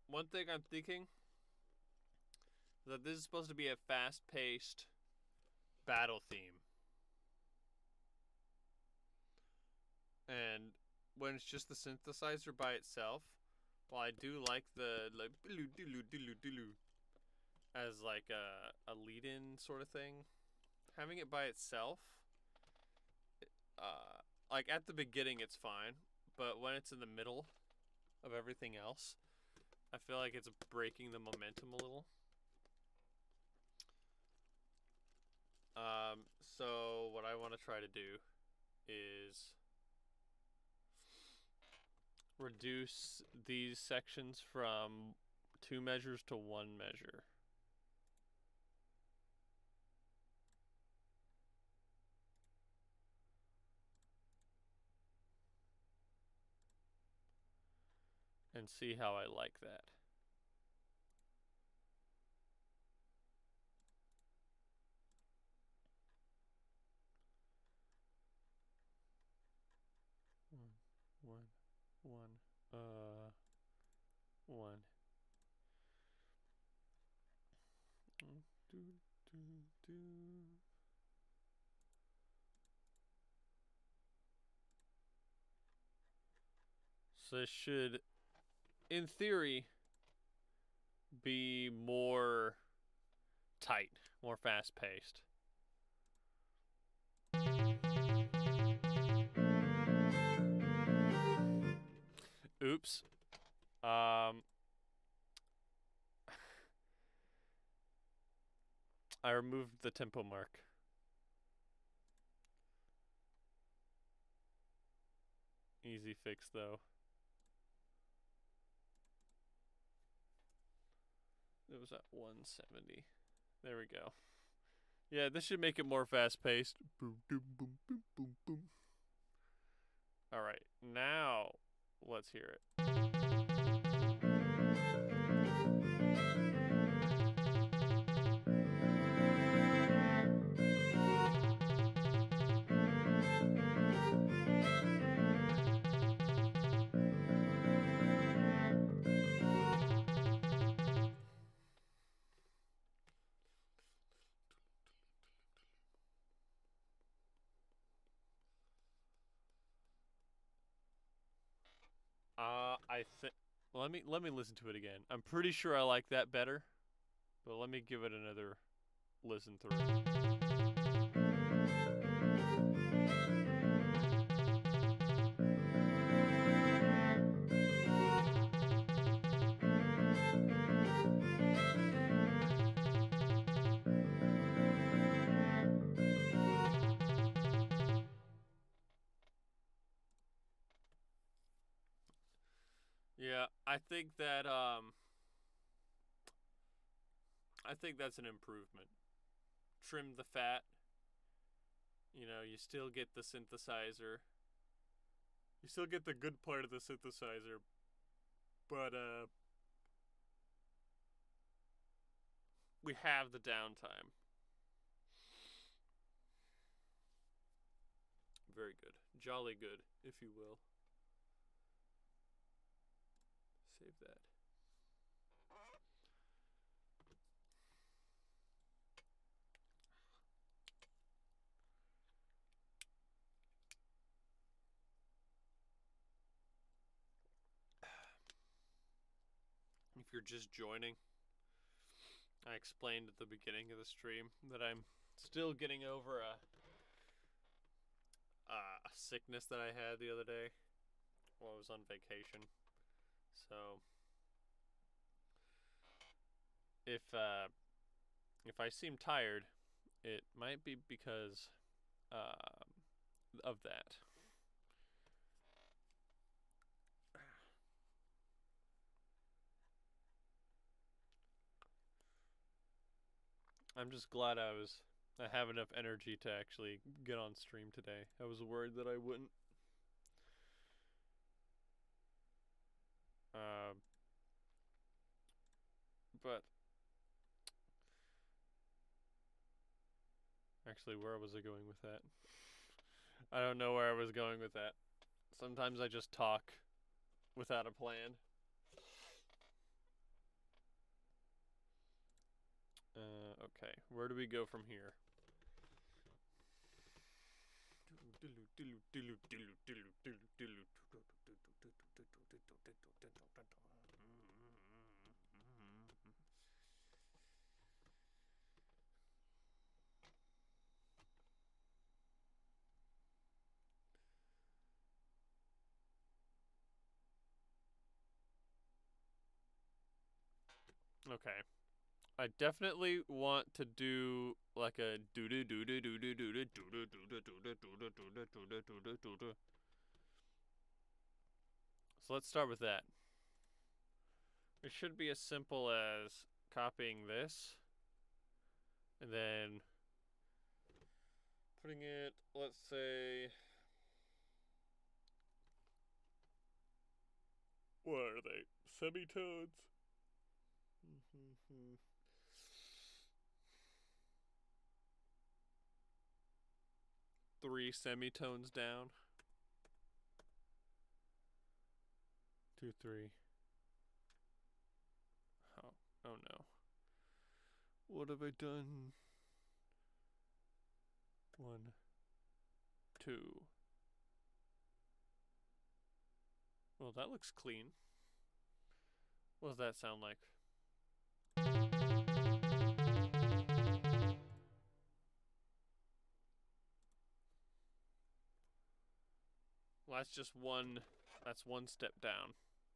[SPEAKER 1] one thing I'm thinking is that this is supposed to be a fast-paced battle theme. And when it's just the synthesizer by itself, while I do like the like as like a, a lead-in sort of thing, having it by itself, uh, like at the beginning it's fine, but when it's in the middle of everything else, I feel like it's breaking the momentum a little. Um, so what I want to try to do is reduce these sections from two measures to one measure. And see how I like that. One, one, one, uh, one. Do, do, do. So this should, in theory, be more tight, more fast-paced. Oops. Um, I removed the tempo mark. Easy fix, though. It was at one seventy. There we go. Yeah, this should make it more fast-paced. Boom, boom, boom, boom, boom, boom. All right, now let's hear it. Uh, I think. Let me let me listen to it again. I'm pretty sure I like that better, but let me give it another listen through. Yeah, I think that um I think that's an improvement. Trim the fat. You know, you still get the synthesizer. You still get the good part of the synthesizer, but uh we have the downtime. Very good. Jolly good, if you will. Save that. If you're just joining, I explained at the beginning of the stream that I'm still getting over a, uh, a sickness that I had the other day while I was on vacation. So if uh, if I seem tired, it might be because uh, of that. I'm just glad I was I have enough energy to actually get on stream today. I was worried that I wouldn't. Uh, but actually, where was I going with that? I don't know where I was going with that. Sometimes I just talk without a plan. Uh, okay, where do we go from here? Okay. I definitely want to do like a doo doo doo doo doo doo doo doo doo doo doo doo doo doo doo doo doo doo. So let's start with that. It should be as simple as copying this and then putting it, let's say, what are they? Semitones? Three semitones down. Two, three. Oh, oh no. What have I done? One, two. Well, that looks clean. What does that sound like? Well, that's just one, that's one step down.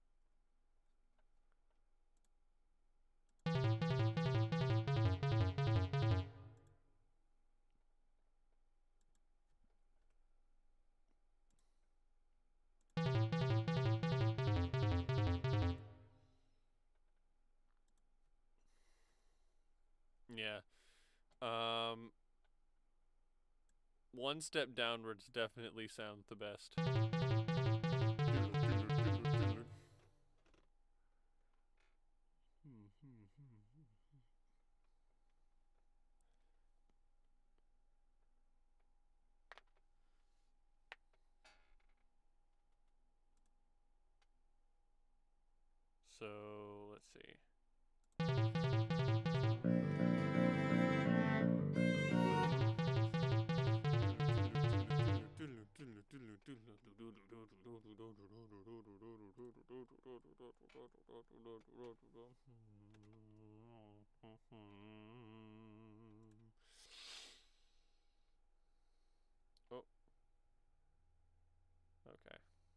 [SPEAKER 1] Yeah. Um, one step downwards definitely sounds the best. So, let's see. Oh. Okay.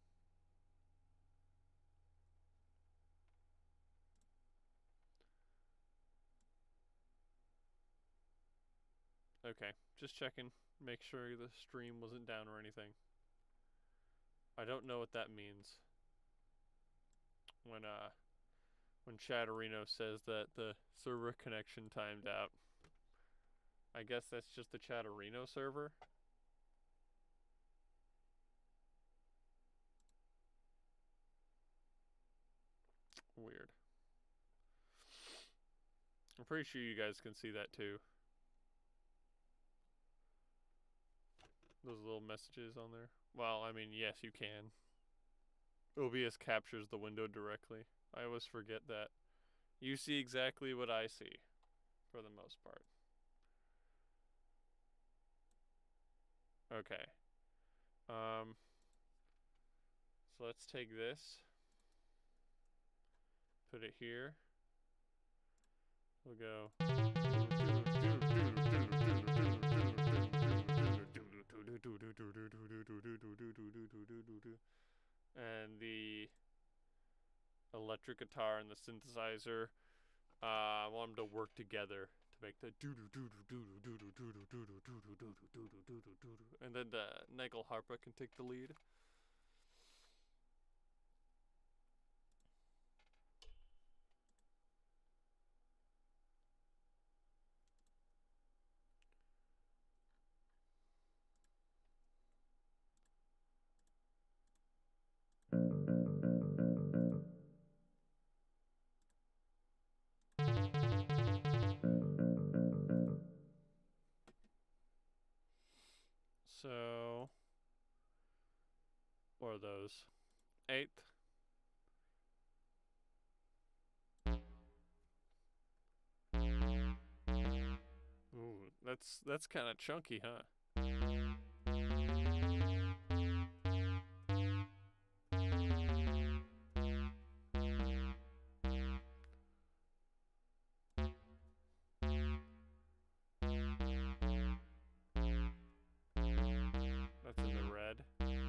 [SPEAKER 1] Okay, just checking. Make sure the stream wasn't down or anything. I don't know what that means. When uh when Chatterino says that the server connection timed out. I guess that's just the Chatterino server. Weird. I'm pretty sure you guys can see that too. Those little messages on there. Well, I mean, yes, you can. O B S captures the window directly. I always forget that. You see exactly what I see, for the most part. Okay. Um. So let's take this. Put it here. We'll go. And the electric guitar and the synthesizer, uh, I want them to work together to make the doo doo doo doo doo doo doo doo doo doo doo doo doo doo doo doo doo, and then the Nagelharpa can take the lead. So, what are those? Eighth. That's that's kind of chunky, huh? That's in the red.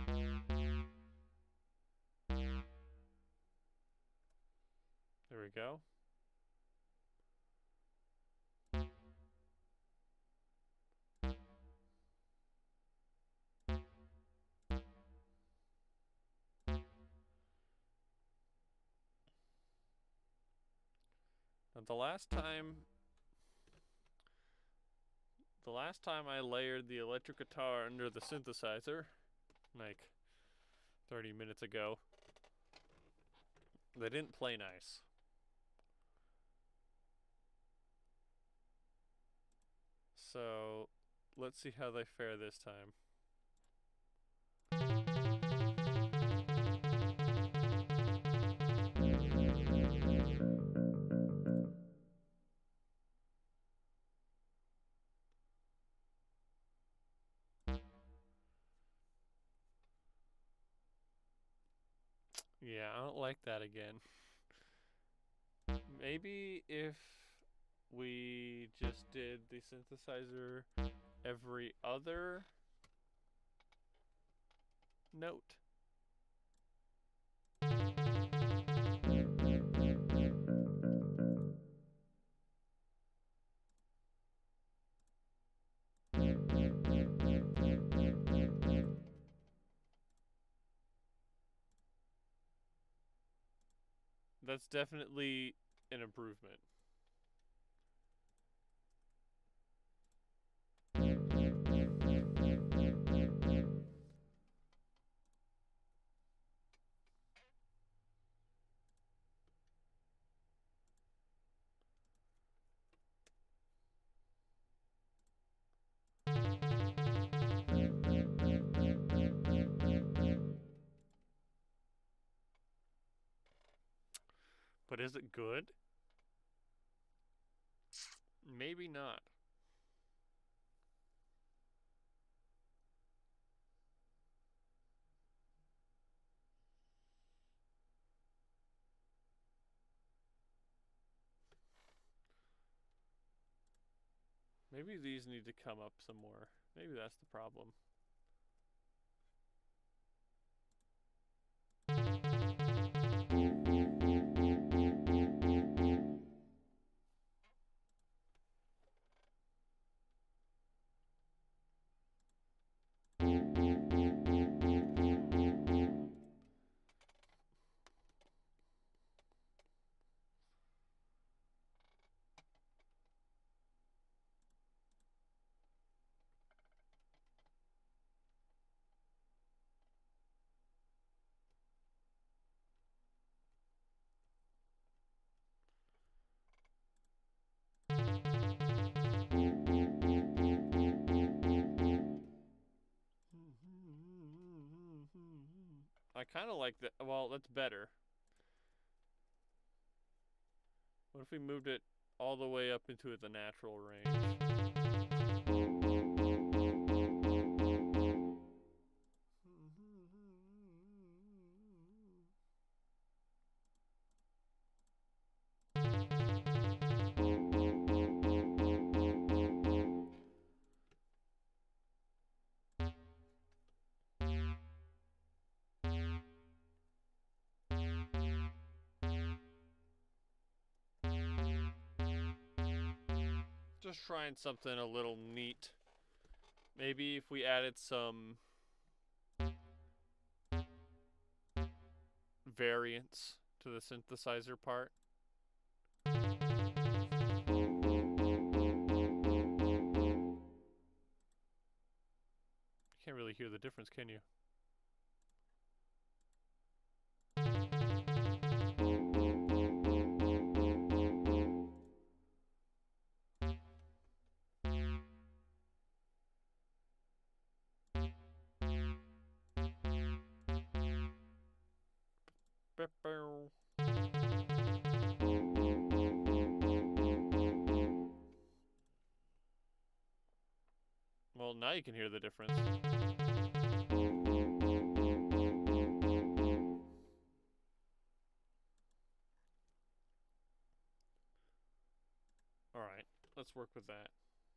[SPEAKER 1] There we go. Now the last time the last time I layered the electric guitar under the synthesizer, like thirty minutes ago, they didn't play nice. So let's see how they fare this time. Yeah, I don't like that again. Maybe if we just did the synthesizer every other note. That's definitely an improvement. But is it good? Maybe not. Maybe these need to come up some more. Maybe that's the problem. I kind of like that. Well, that's better. What if we moved it all the way up into the natural range? Just trying something a little neat. Maybe if we added some variance to the synthesizer part. You can't really hear the difference, can you? Well, now you can hear the difference. Alright, let's work with that.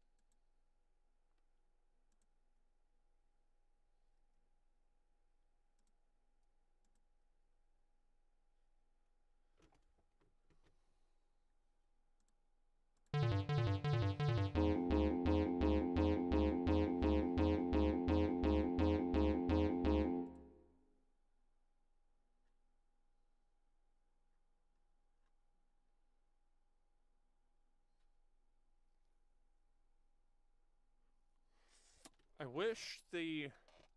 [SPEAKER 1] I wish the...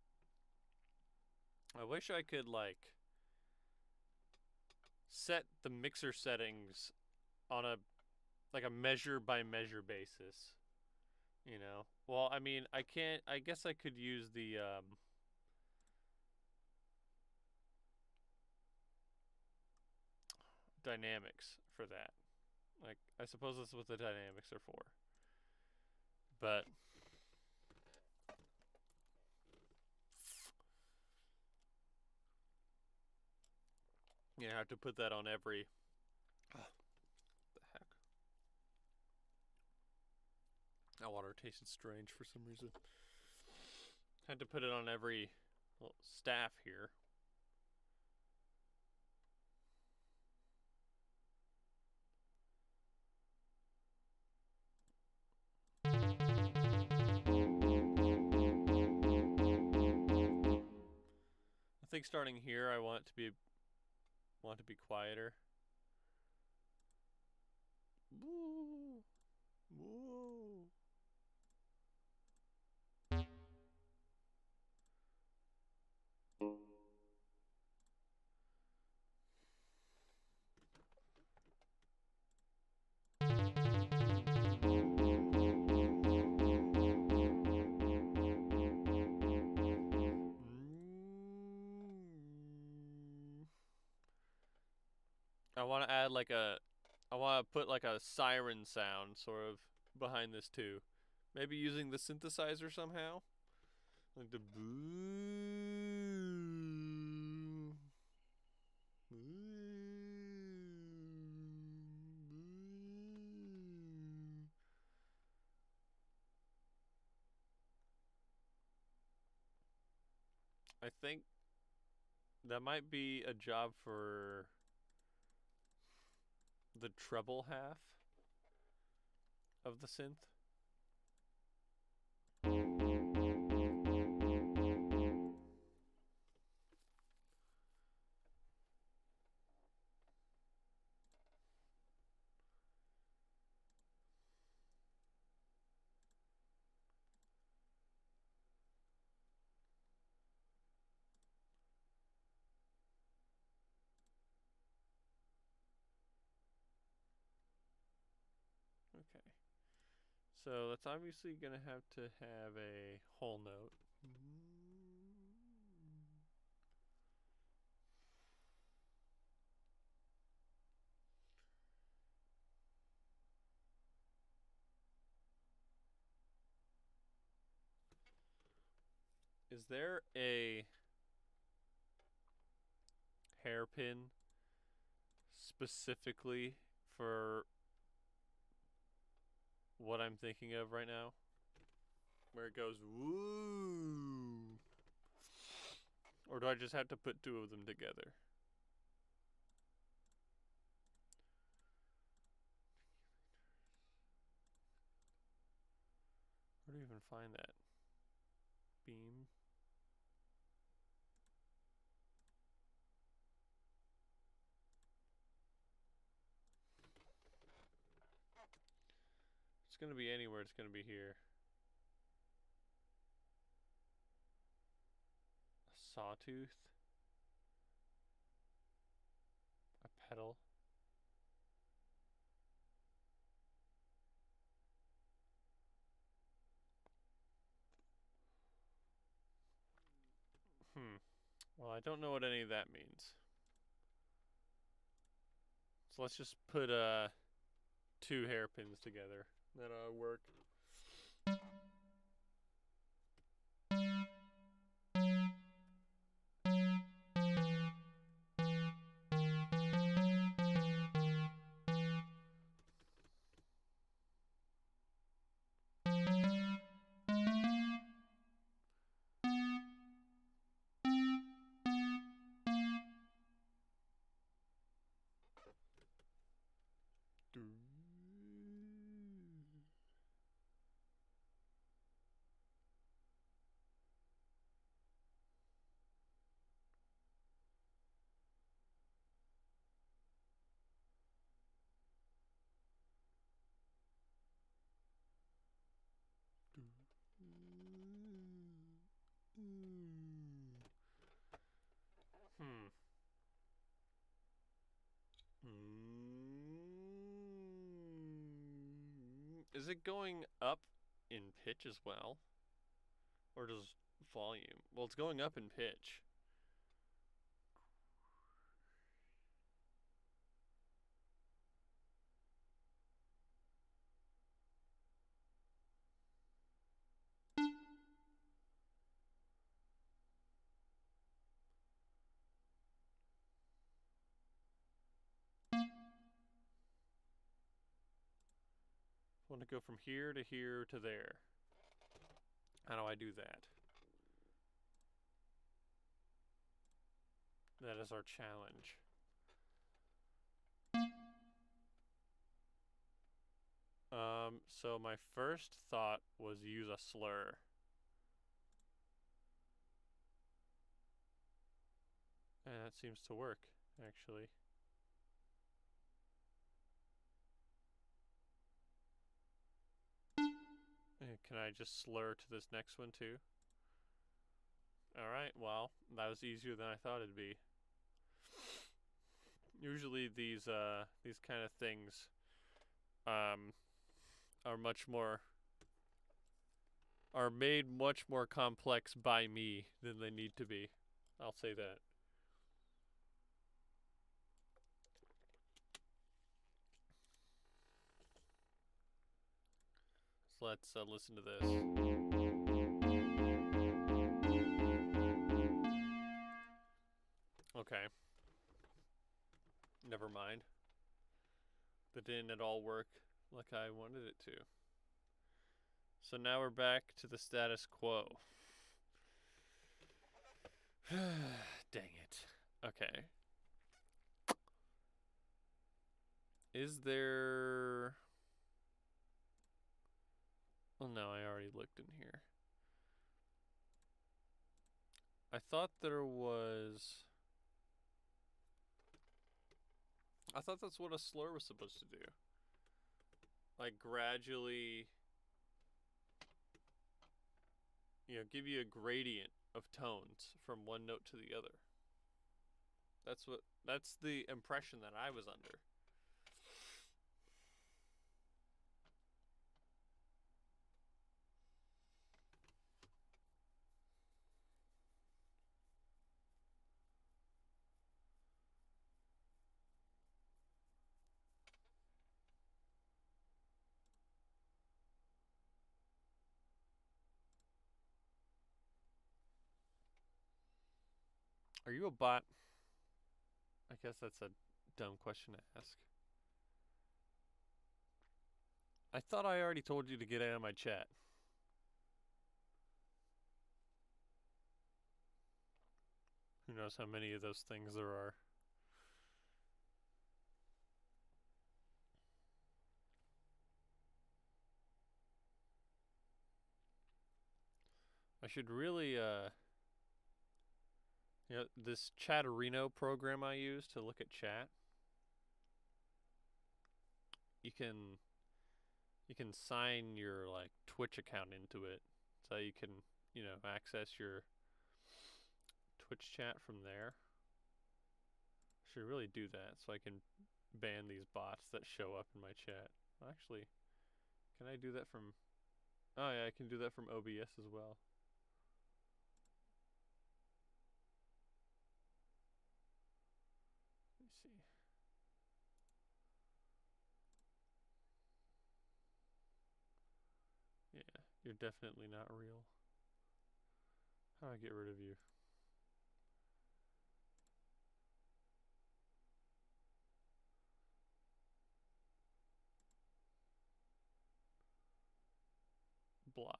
[SPEAKER 1] I wish I could, like, set the mixer settings on a, like, a measure by measure basis. You know? Well, I mean, I can't, I guess I could use the, um... dynamics for that. Like, I suppose that's what the dynamics are for. But... you have to put that on every... Oh, the heck? That water tasted strange for some reason. Had to put it on every little staff here. I think starting here, I want it to be want to be quieter. Woo. Woo. I want to add like a, I want to put like a siren sound sort of behind this too. Maybe using the synthesizer somehow. Like the boo. Boo. Boo. I think that might be a job for the treble half of the synth. Okay. So that's obviously going to have to have a whole note. Is there a hairpin specifically for what I'm thinking of right now? Where it goes woo? Or do I just have to put two of them together? Where do you even find that? Beam. It's gonna be anywhere, it's gonna be here. A sawtooth. A pedal. Hmm. Well, I don't know what any of that means. So let's just put uh two hairpins together. That'll work. it going up in pitch as well? Or does volume? Well, it's going up in pitch. I want to go from here to here to there. How do I do that? That is our challenge. Um, so my first thought was use a slur. And that seems to work, actually. And can I just slur to this next one too? Alright, well, that was easier than I thought it'd be. Usually these uh these kind of things um are much more are made much more complex by me than they need to be. I'll say that. So let's uh, listen to this. Okay. Never mind. That didn't at all work like I wanted it to. So now we're back to the status quo. Dang it. Okay. Is there... Well, no, I already looked in here. I thought there was... I thought that's what a slur was supposed to do. Like, gradually... You know, give you a gradient of tones from one note to the other. That's what... That's the impression that I was under. Are you a bot? I guess that's a dumb question to ask. I thought I already told you to get out of my chat. Who knows how many of those things there are. I should really, uh... You know, this Chatterino program I use to look at chat. You can... You can sign your, like, Twitch account into it. So you can, you know, access your Twitch chat from there. I should really do that so I can ban these bots that show up in my chat. Actually, can I do that from... Oh yeah, I can do that from O B S as well. Let me see. Yeah, you're definitely not real. How do I get rid of you? Blocked.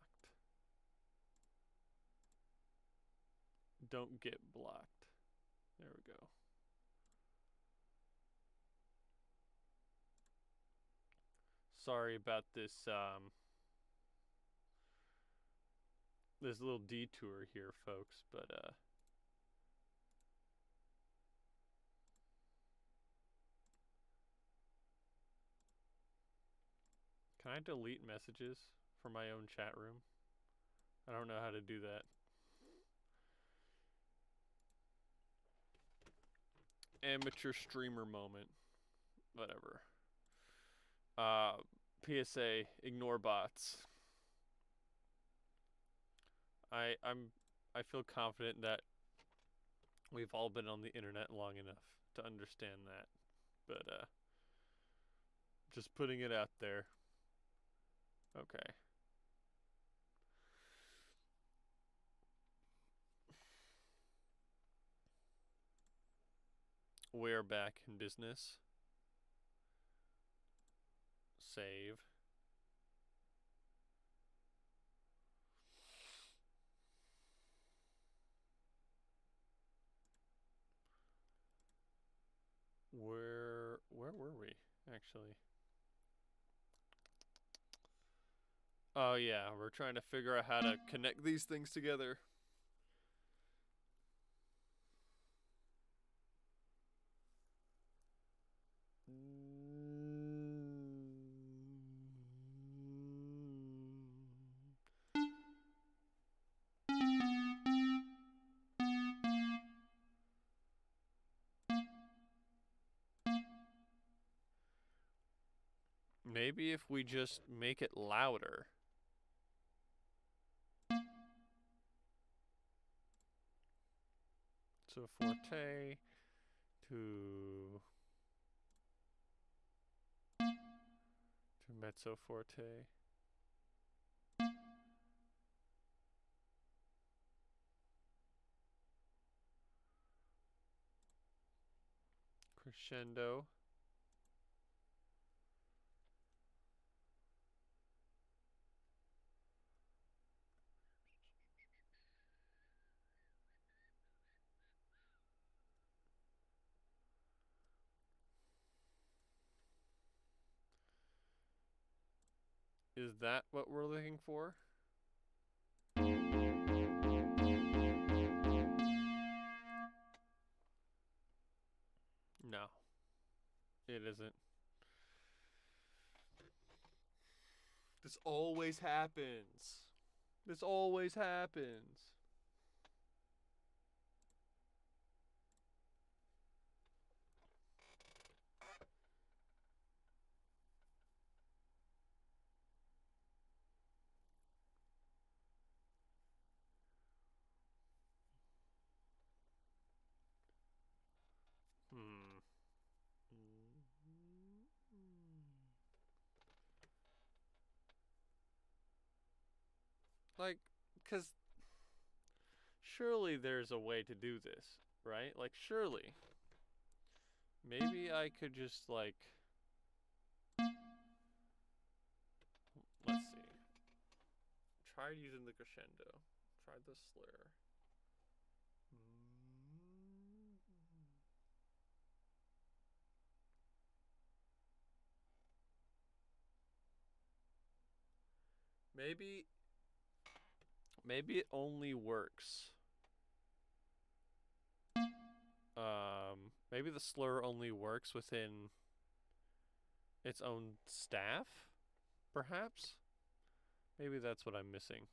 [SPEAKER 1] Don't get blocked. There we go. Sorry about this, um, this little detour here, folks, but, uh, can I delete messages from my own chat room? I don't know how to do that. Amateur streamer moment. Whatever. Uh, P S A, ignore bots. I I'm I feel confident that we've all been on the internet long enough to understand that. But uh just putting it out there. Okay. We're back in business. Save. Where where were we actually? Oh yeah, we're trying to figure out how to connect these things together. Maybe if we just make it louder. So forte to to mezzo forte. Crescendo. Is that what we're looking for? No. It isn't. This always happens. This always happens. Hmm. Like, because surely there's a way to do this, right? Like, surely. Maybe I could just, like... Let's see. Try using the crescendo. Try the slur. Maybe... Maybe it only works. Um, maybe the slur only works within its own staff, perhaps? Maybe that's what I'm missing.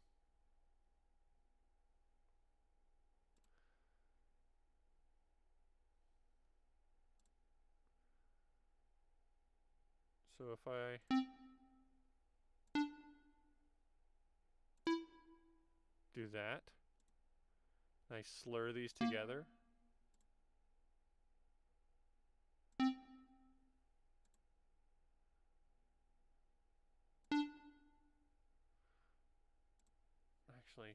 [SPEAKER 1] So if I... do that, I slur these together. Actually...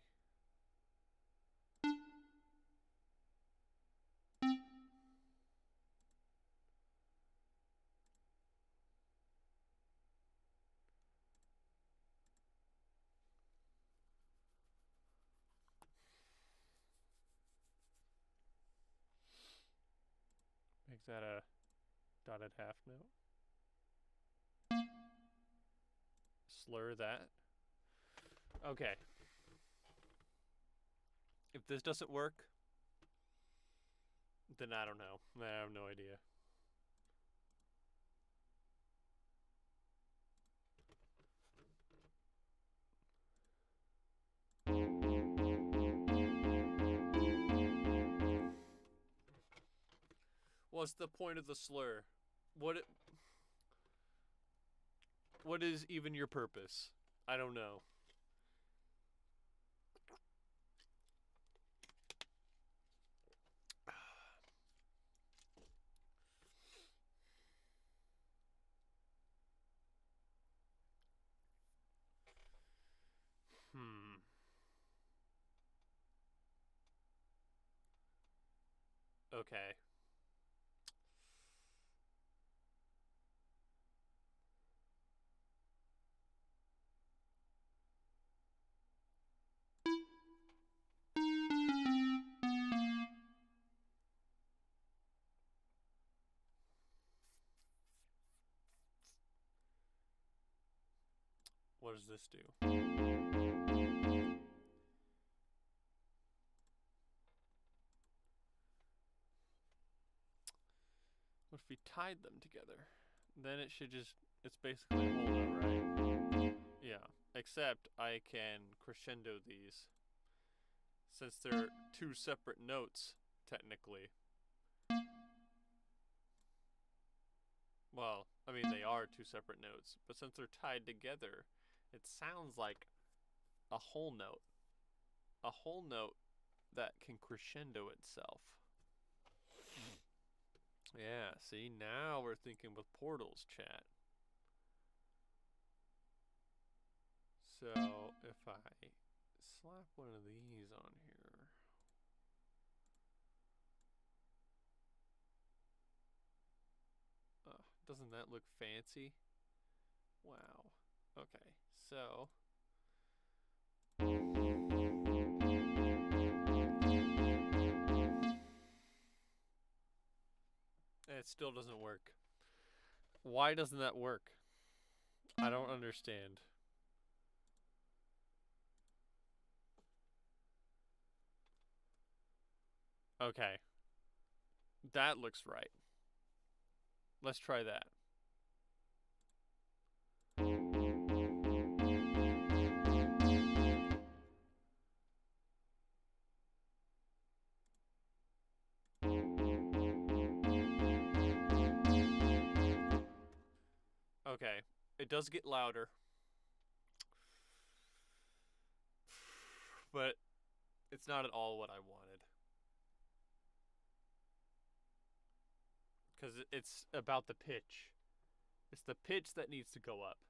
[SPEAKER 1] Make that a dotted half note. Slur that. Okay. If this doesn't work, then I don't know. I have no idea. What's the point of the slur? What it... what is even your purpose? I don't know. Hmm. Okay. What does this do? What if we tied them together? Then it should just, it's basically a whole note, right? Yeah, except I can crescendo these. Since they're two separate notes, technically. Well, I mean, they are two separate notes, but since they're tied together, it sounds like a whole note. A whole note that can crescendo itself. Yeah, see, now we're thinking with portals, chat. So, if I slap one of these on here. Uh, doesn't that look fancy? Wow. Okay, so... It still doesn't work. Why doesn't that work? I don't understand. Okay. That looks right. Let's try that. Okay. It does get louder. But it's not at all what I wanted. Because it's about the pitch. It's the pitch that needs to go up.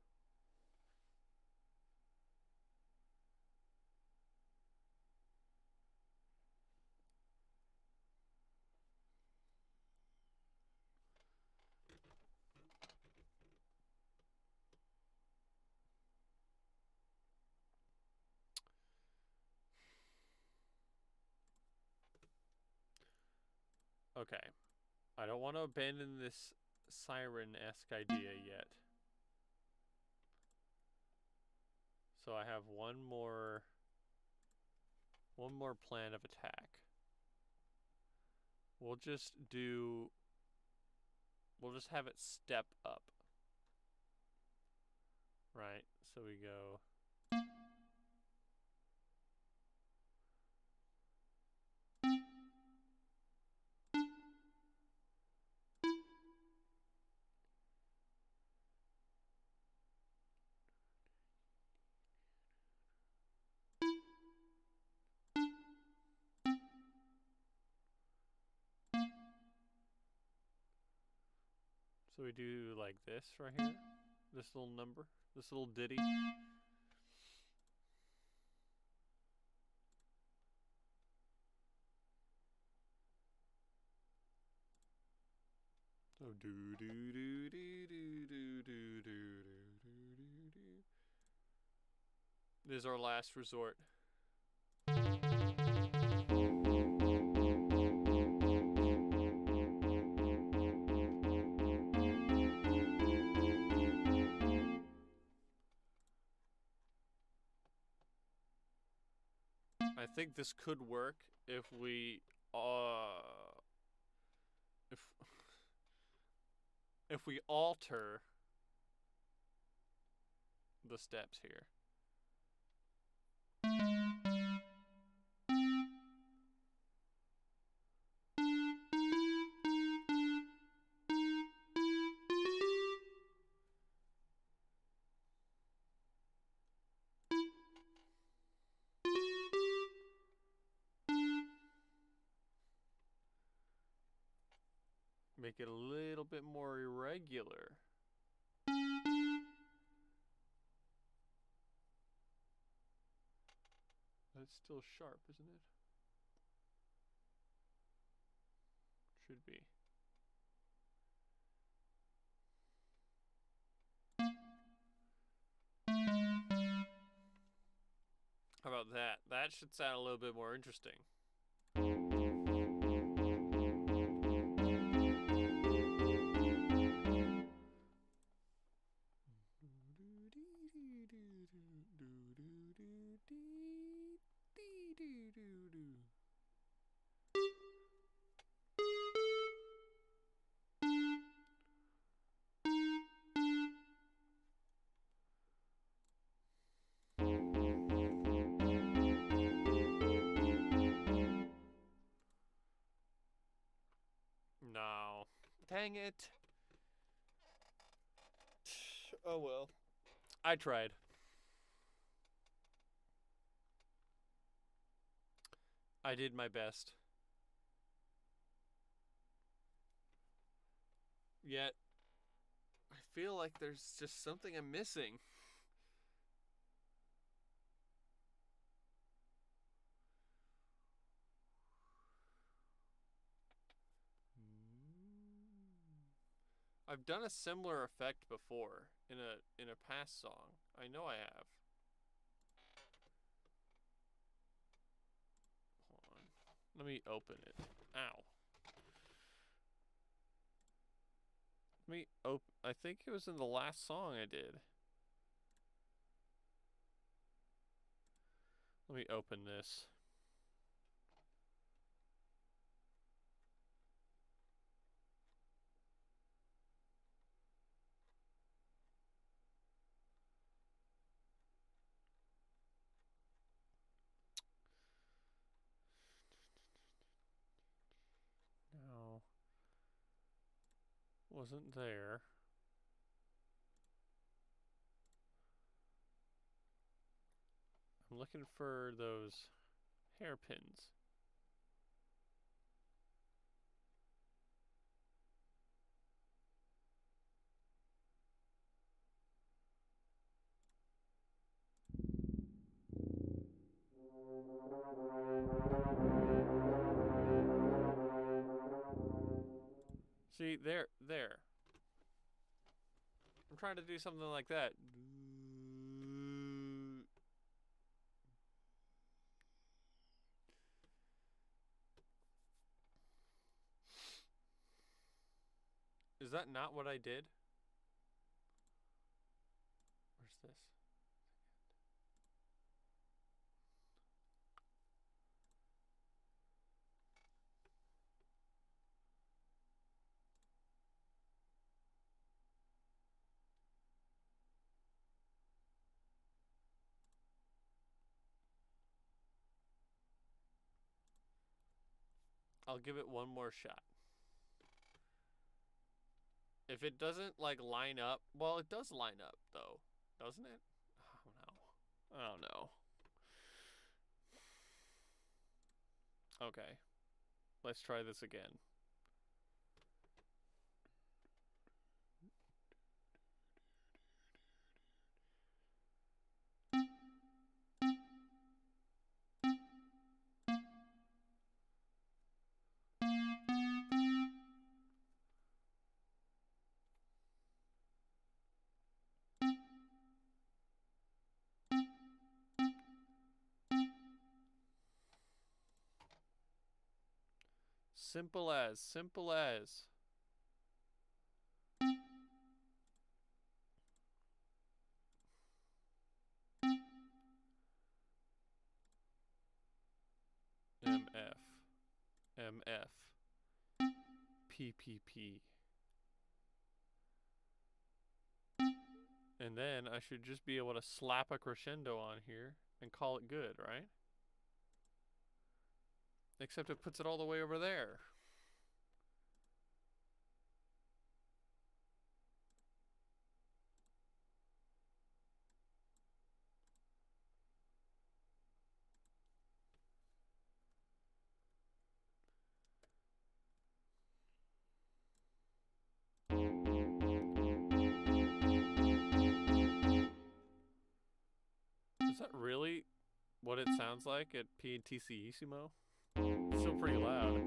[SPEAKER 1] Okay. I don't want to abandon this siren-esque idea yet. So I have one more one more plan of attack. We'll just do we'll just have it step up. Right? So we go So we do like this right here. This little number. This little ditty. So do do do do do do do do do do do. This is our last resort. I think this could work if we uh if if we alter the steps here. make it a little bit more irregular. But it's still sharp, isn't it? Should be. How about that? That should sound a little bit more interesting. No. Dang it. Oh well. I tried. I did my best. Yet, I feel like there's just something I'm missing. I've done a similar effect before in a in a past song. I know I have. Hold on. Let me open it. Ow. Let me op- I think it was in the last song I did. Let me open this. No. Wasn't there. I'm looking for those hairpins. See, there, there. I'm trying to do something like that. Is that not what I did? Where's this? I'll give it one more shot. If it doesn't, like, line up... Well, it does line up, though. Doesn't it? I don't know. I don't know. Okay. Let's try this again. Simple as, simple as. M F. M F. P P P. And then I should just be able to slap a crescendo on here and call it good, right? Except it puts it all the way over there. Is that really what it sounds like at Pianissimo? It's still pretty loud.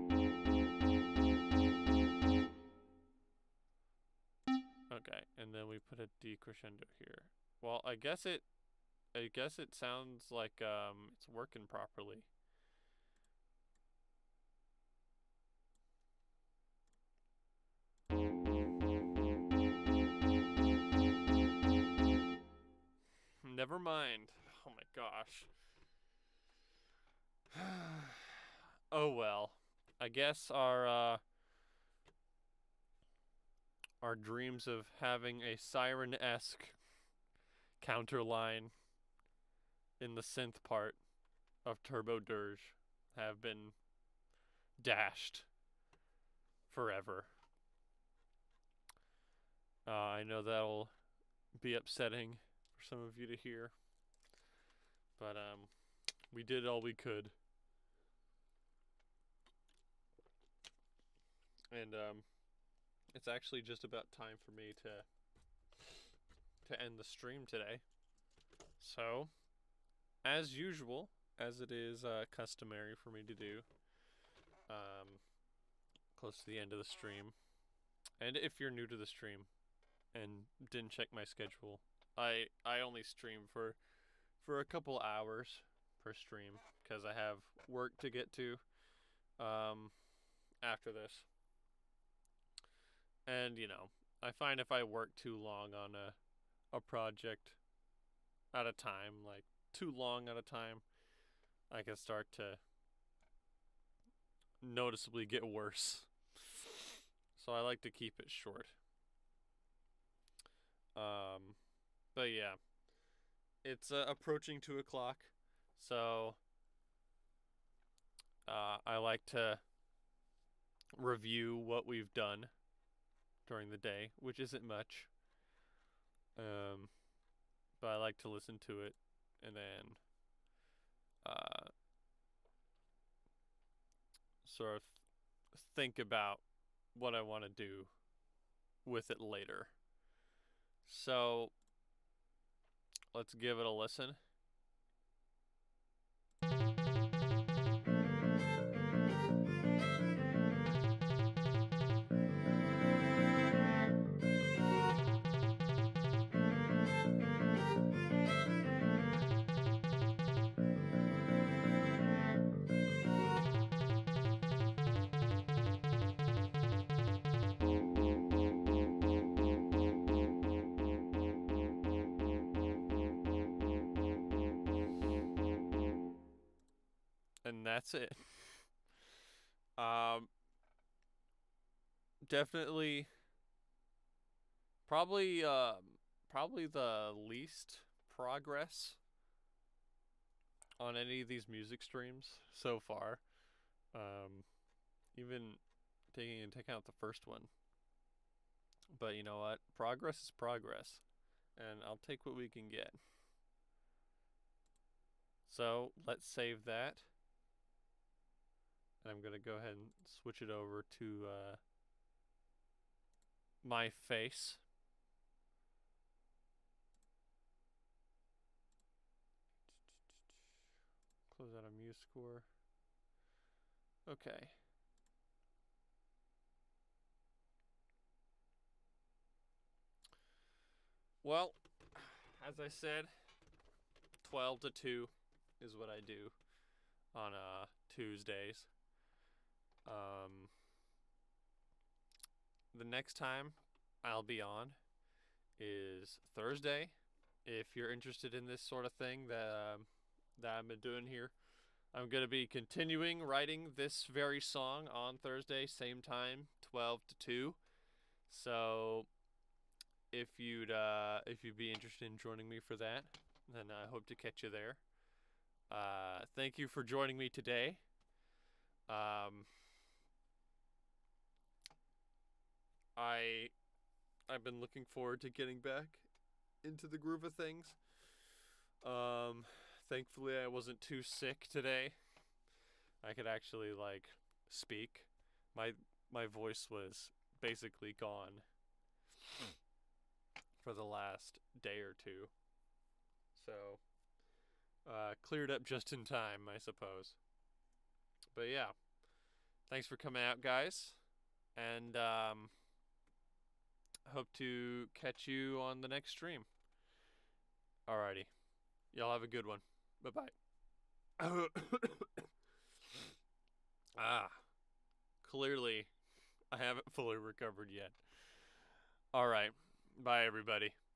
[SPEAKER 1] Okay, and then we put a decrescendo here. Well, I guess it I guess it sounds like um it's working properly. Never mind. Oh my gosh. Oh well. I guess our uh our dreams of having a siren-esque counter line in the synth part of Turbo Dirge have been dashed forever. Uh, I know that'll be upsetting for some of you to hear, but um, we did all we could, and um, it's actually just about time for me to to end the stream today. So, as usual, as it is uh, customary for me to do, um, close to the end of the stream, and if you're new to the stream and didn't check my schedule, I I only stream for for a couple hours per stream because I have work to get to um, after this. And you know, I find if I work too long on a a project at a time, like too long at a time, I can start to noticeably get worse. So I like to keep it short. Um, but yeah, it's uh, approaching two o'clock, so uh, I like to review what we've done during the day, which isn't much. Um, but I like to listen to it and then uh, sort of think about what I want to do with it later. So let's give it a listen. And that's it. um, definitely, probably, uh, probably the least progress on any of these music streams so far. Um, even taking into account the first one. But you know what? Progress is progress, and I'll take what we can get. So let's save that. And I'm going to go ahead and switch it over to uh, my face. Close out a MuseScore. Okay. Well, as I said, twelve to two is what I do on uh, Tuesdays. Um, the next time I'll be on is Thursday. If you're interested in this sort of thing that um, that I've been doing here, I'm going to be continuing writing this very song on Thursday, same time, twelve to two. So if you'd uh, if you'd be interested in joining me for that, then I hope to catch you there. Uh, thank you for joining me today. Um, I I've been looking forward to getting back into the groove of things. Um, thankfully I wasn't too sick today. I could actually like speak. My my voice was basically gone for the last day or two. So uh, cleared up just in time, I suppose. But yeah, thanks for coming out, guys, and um, hope to catch you on the next stream. Alrighty, y'all have a good one. Bye bye. Ah, clearly I haven't fully recovered yet. Alright, bye everybody.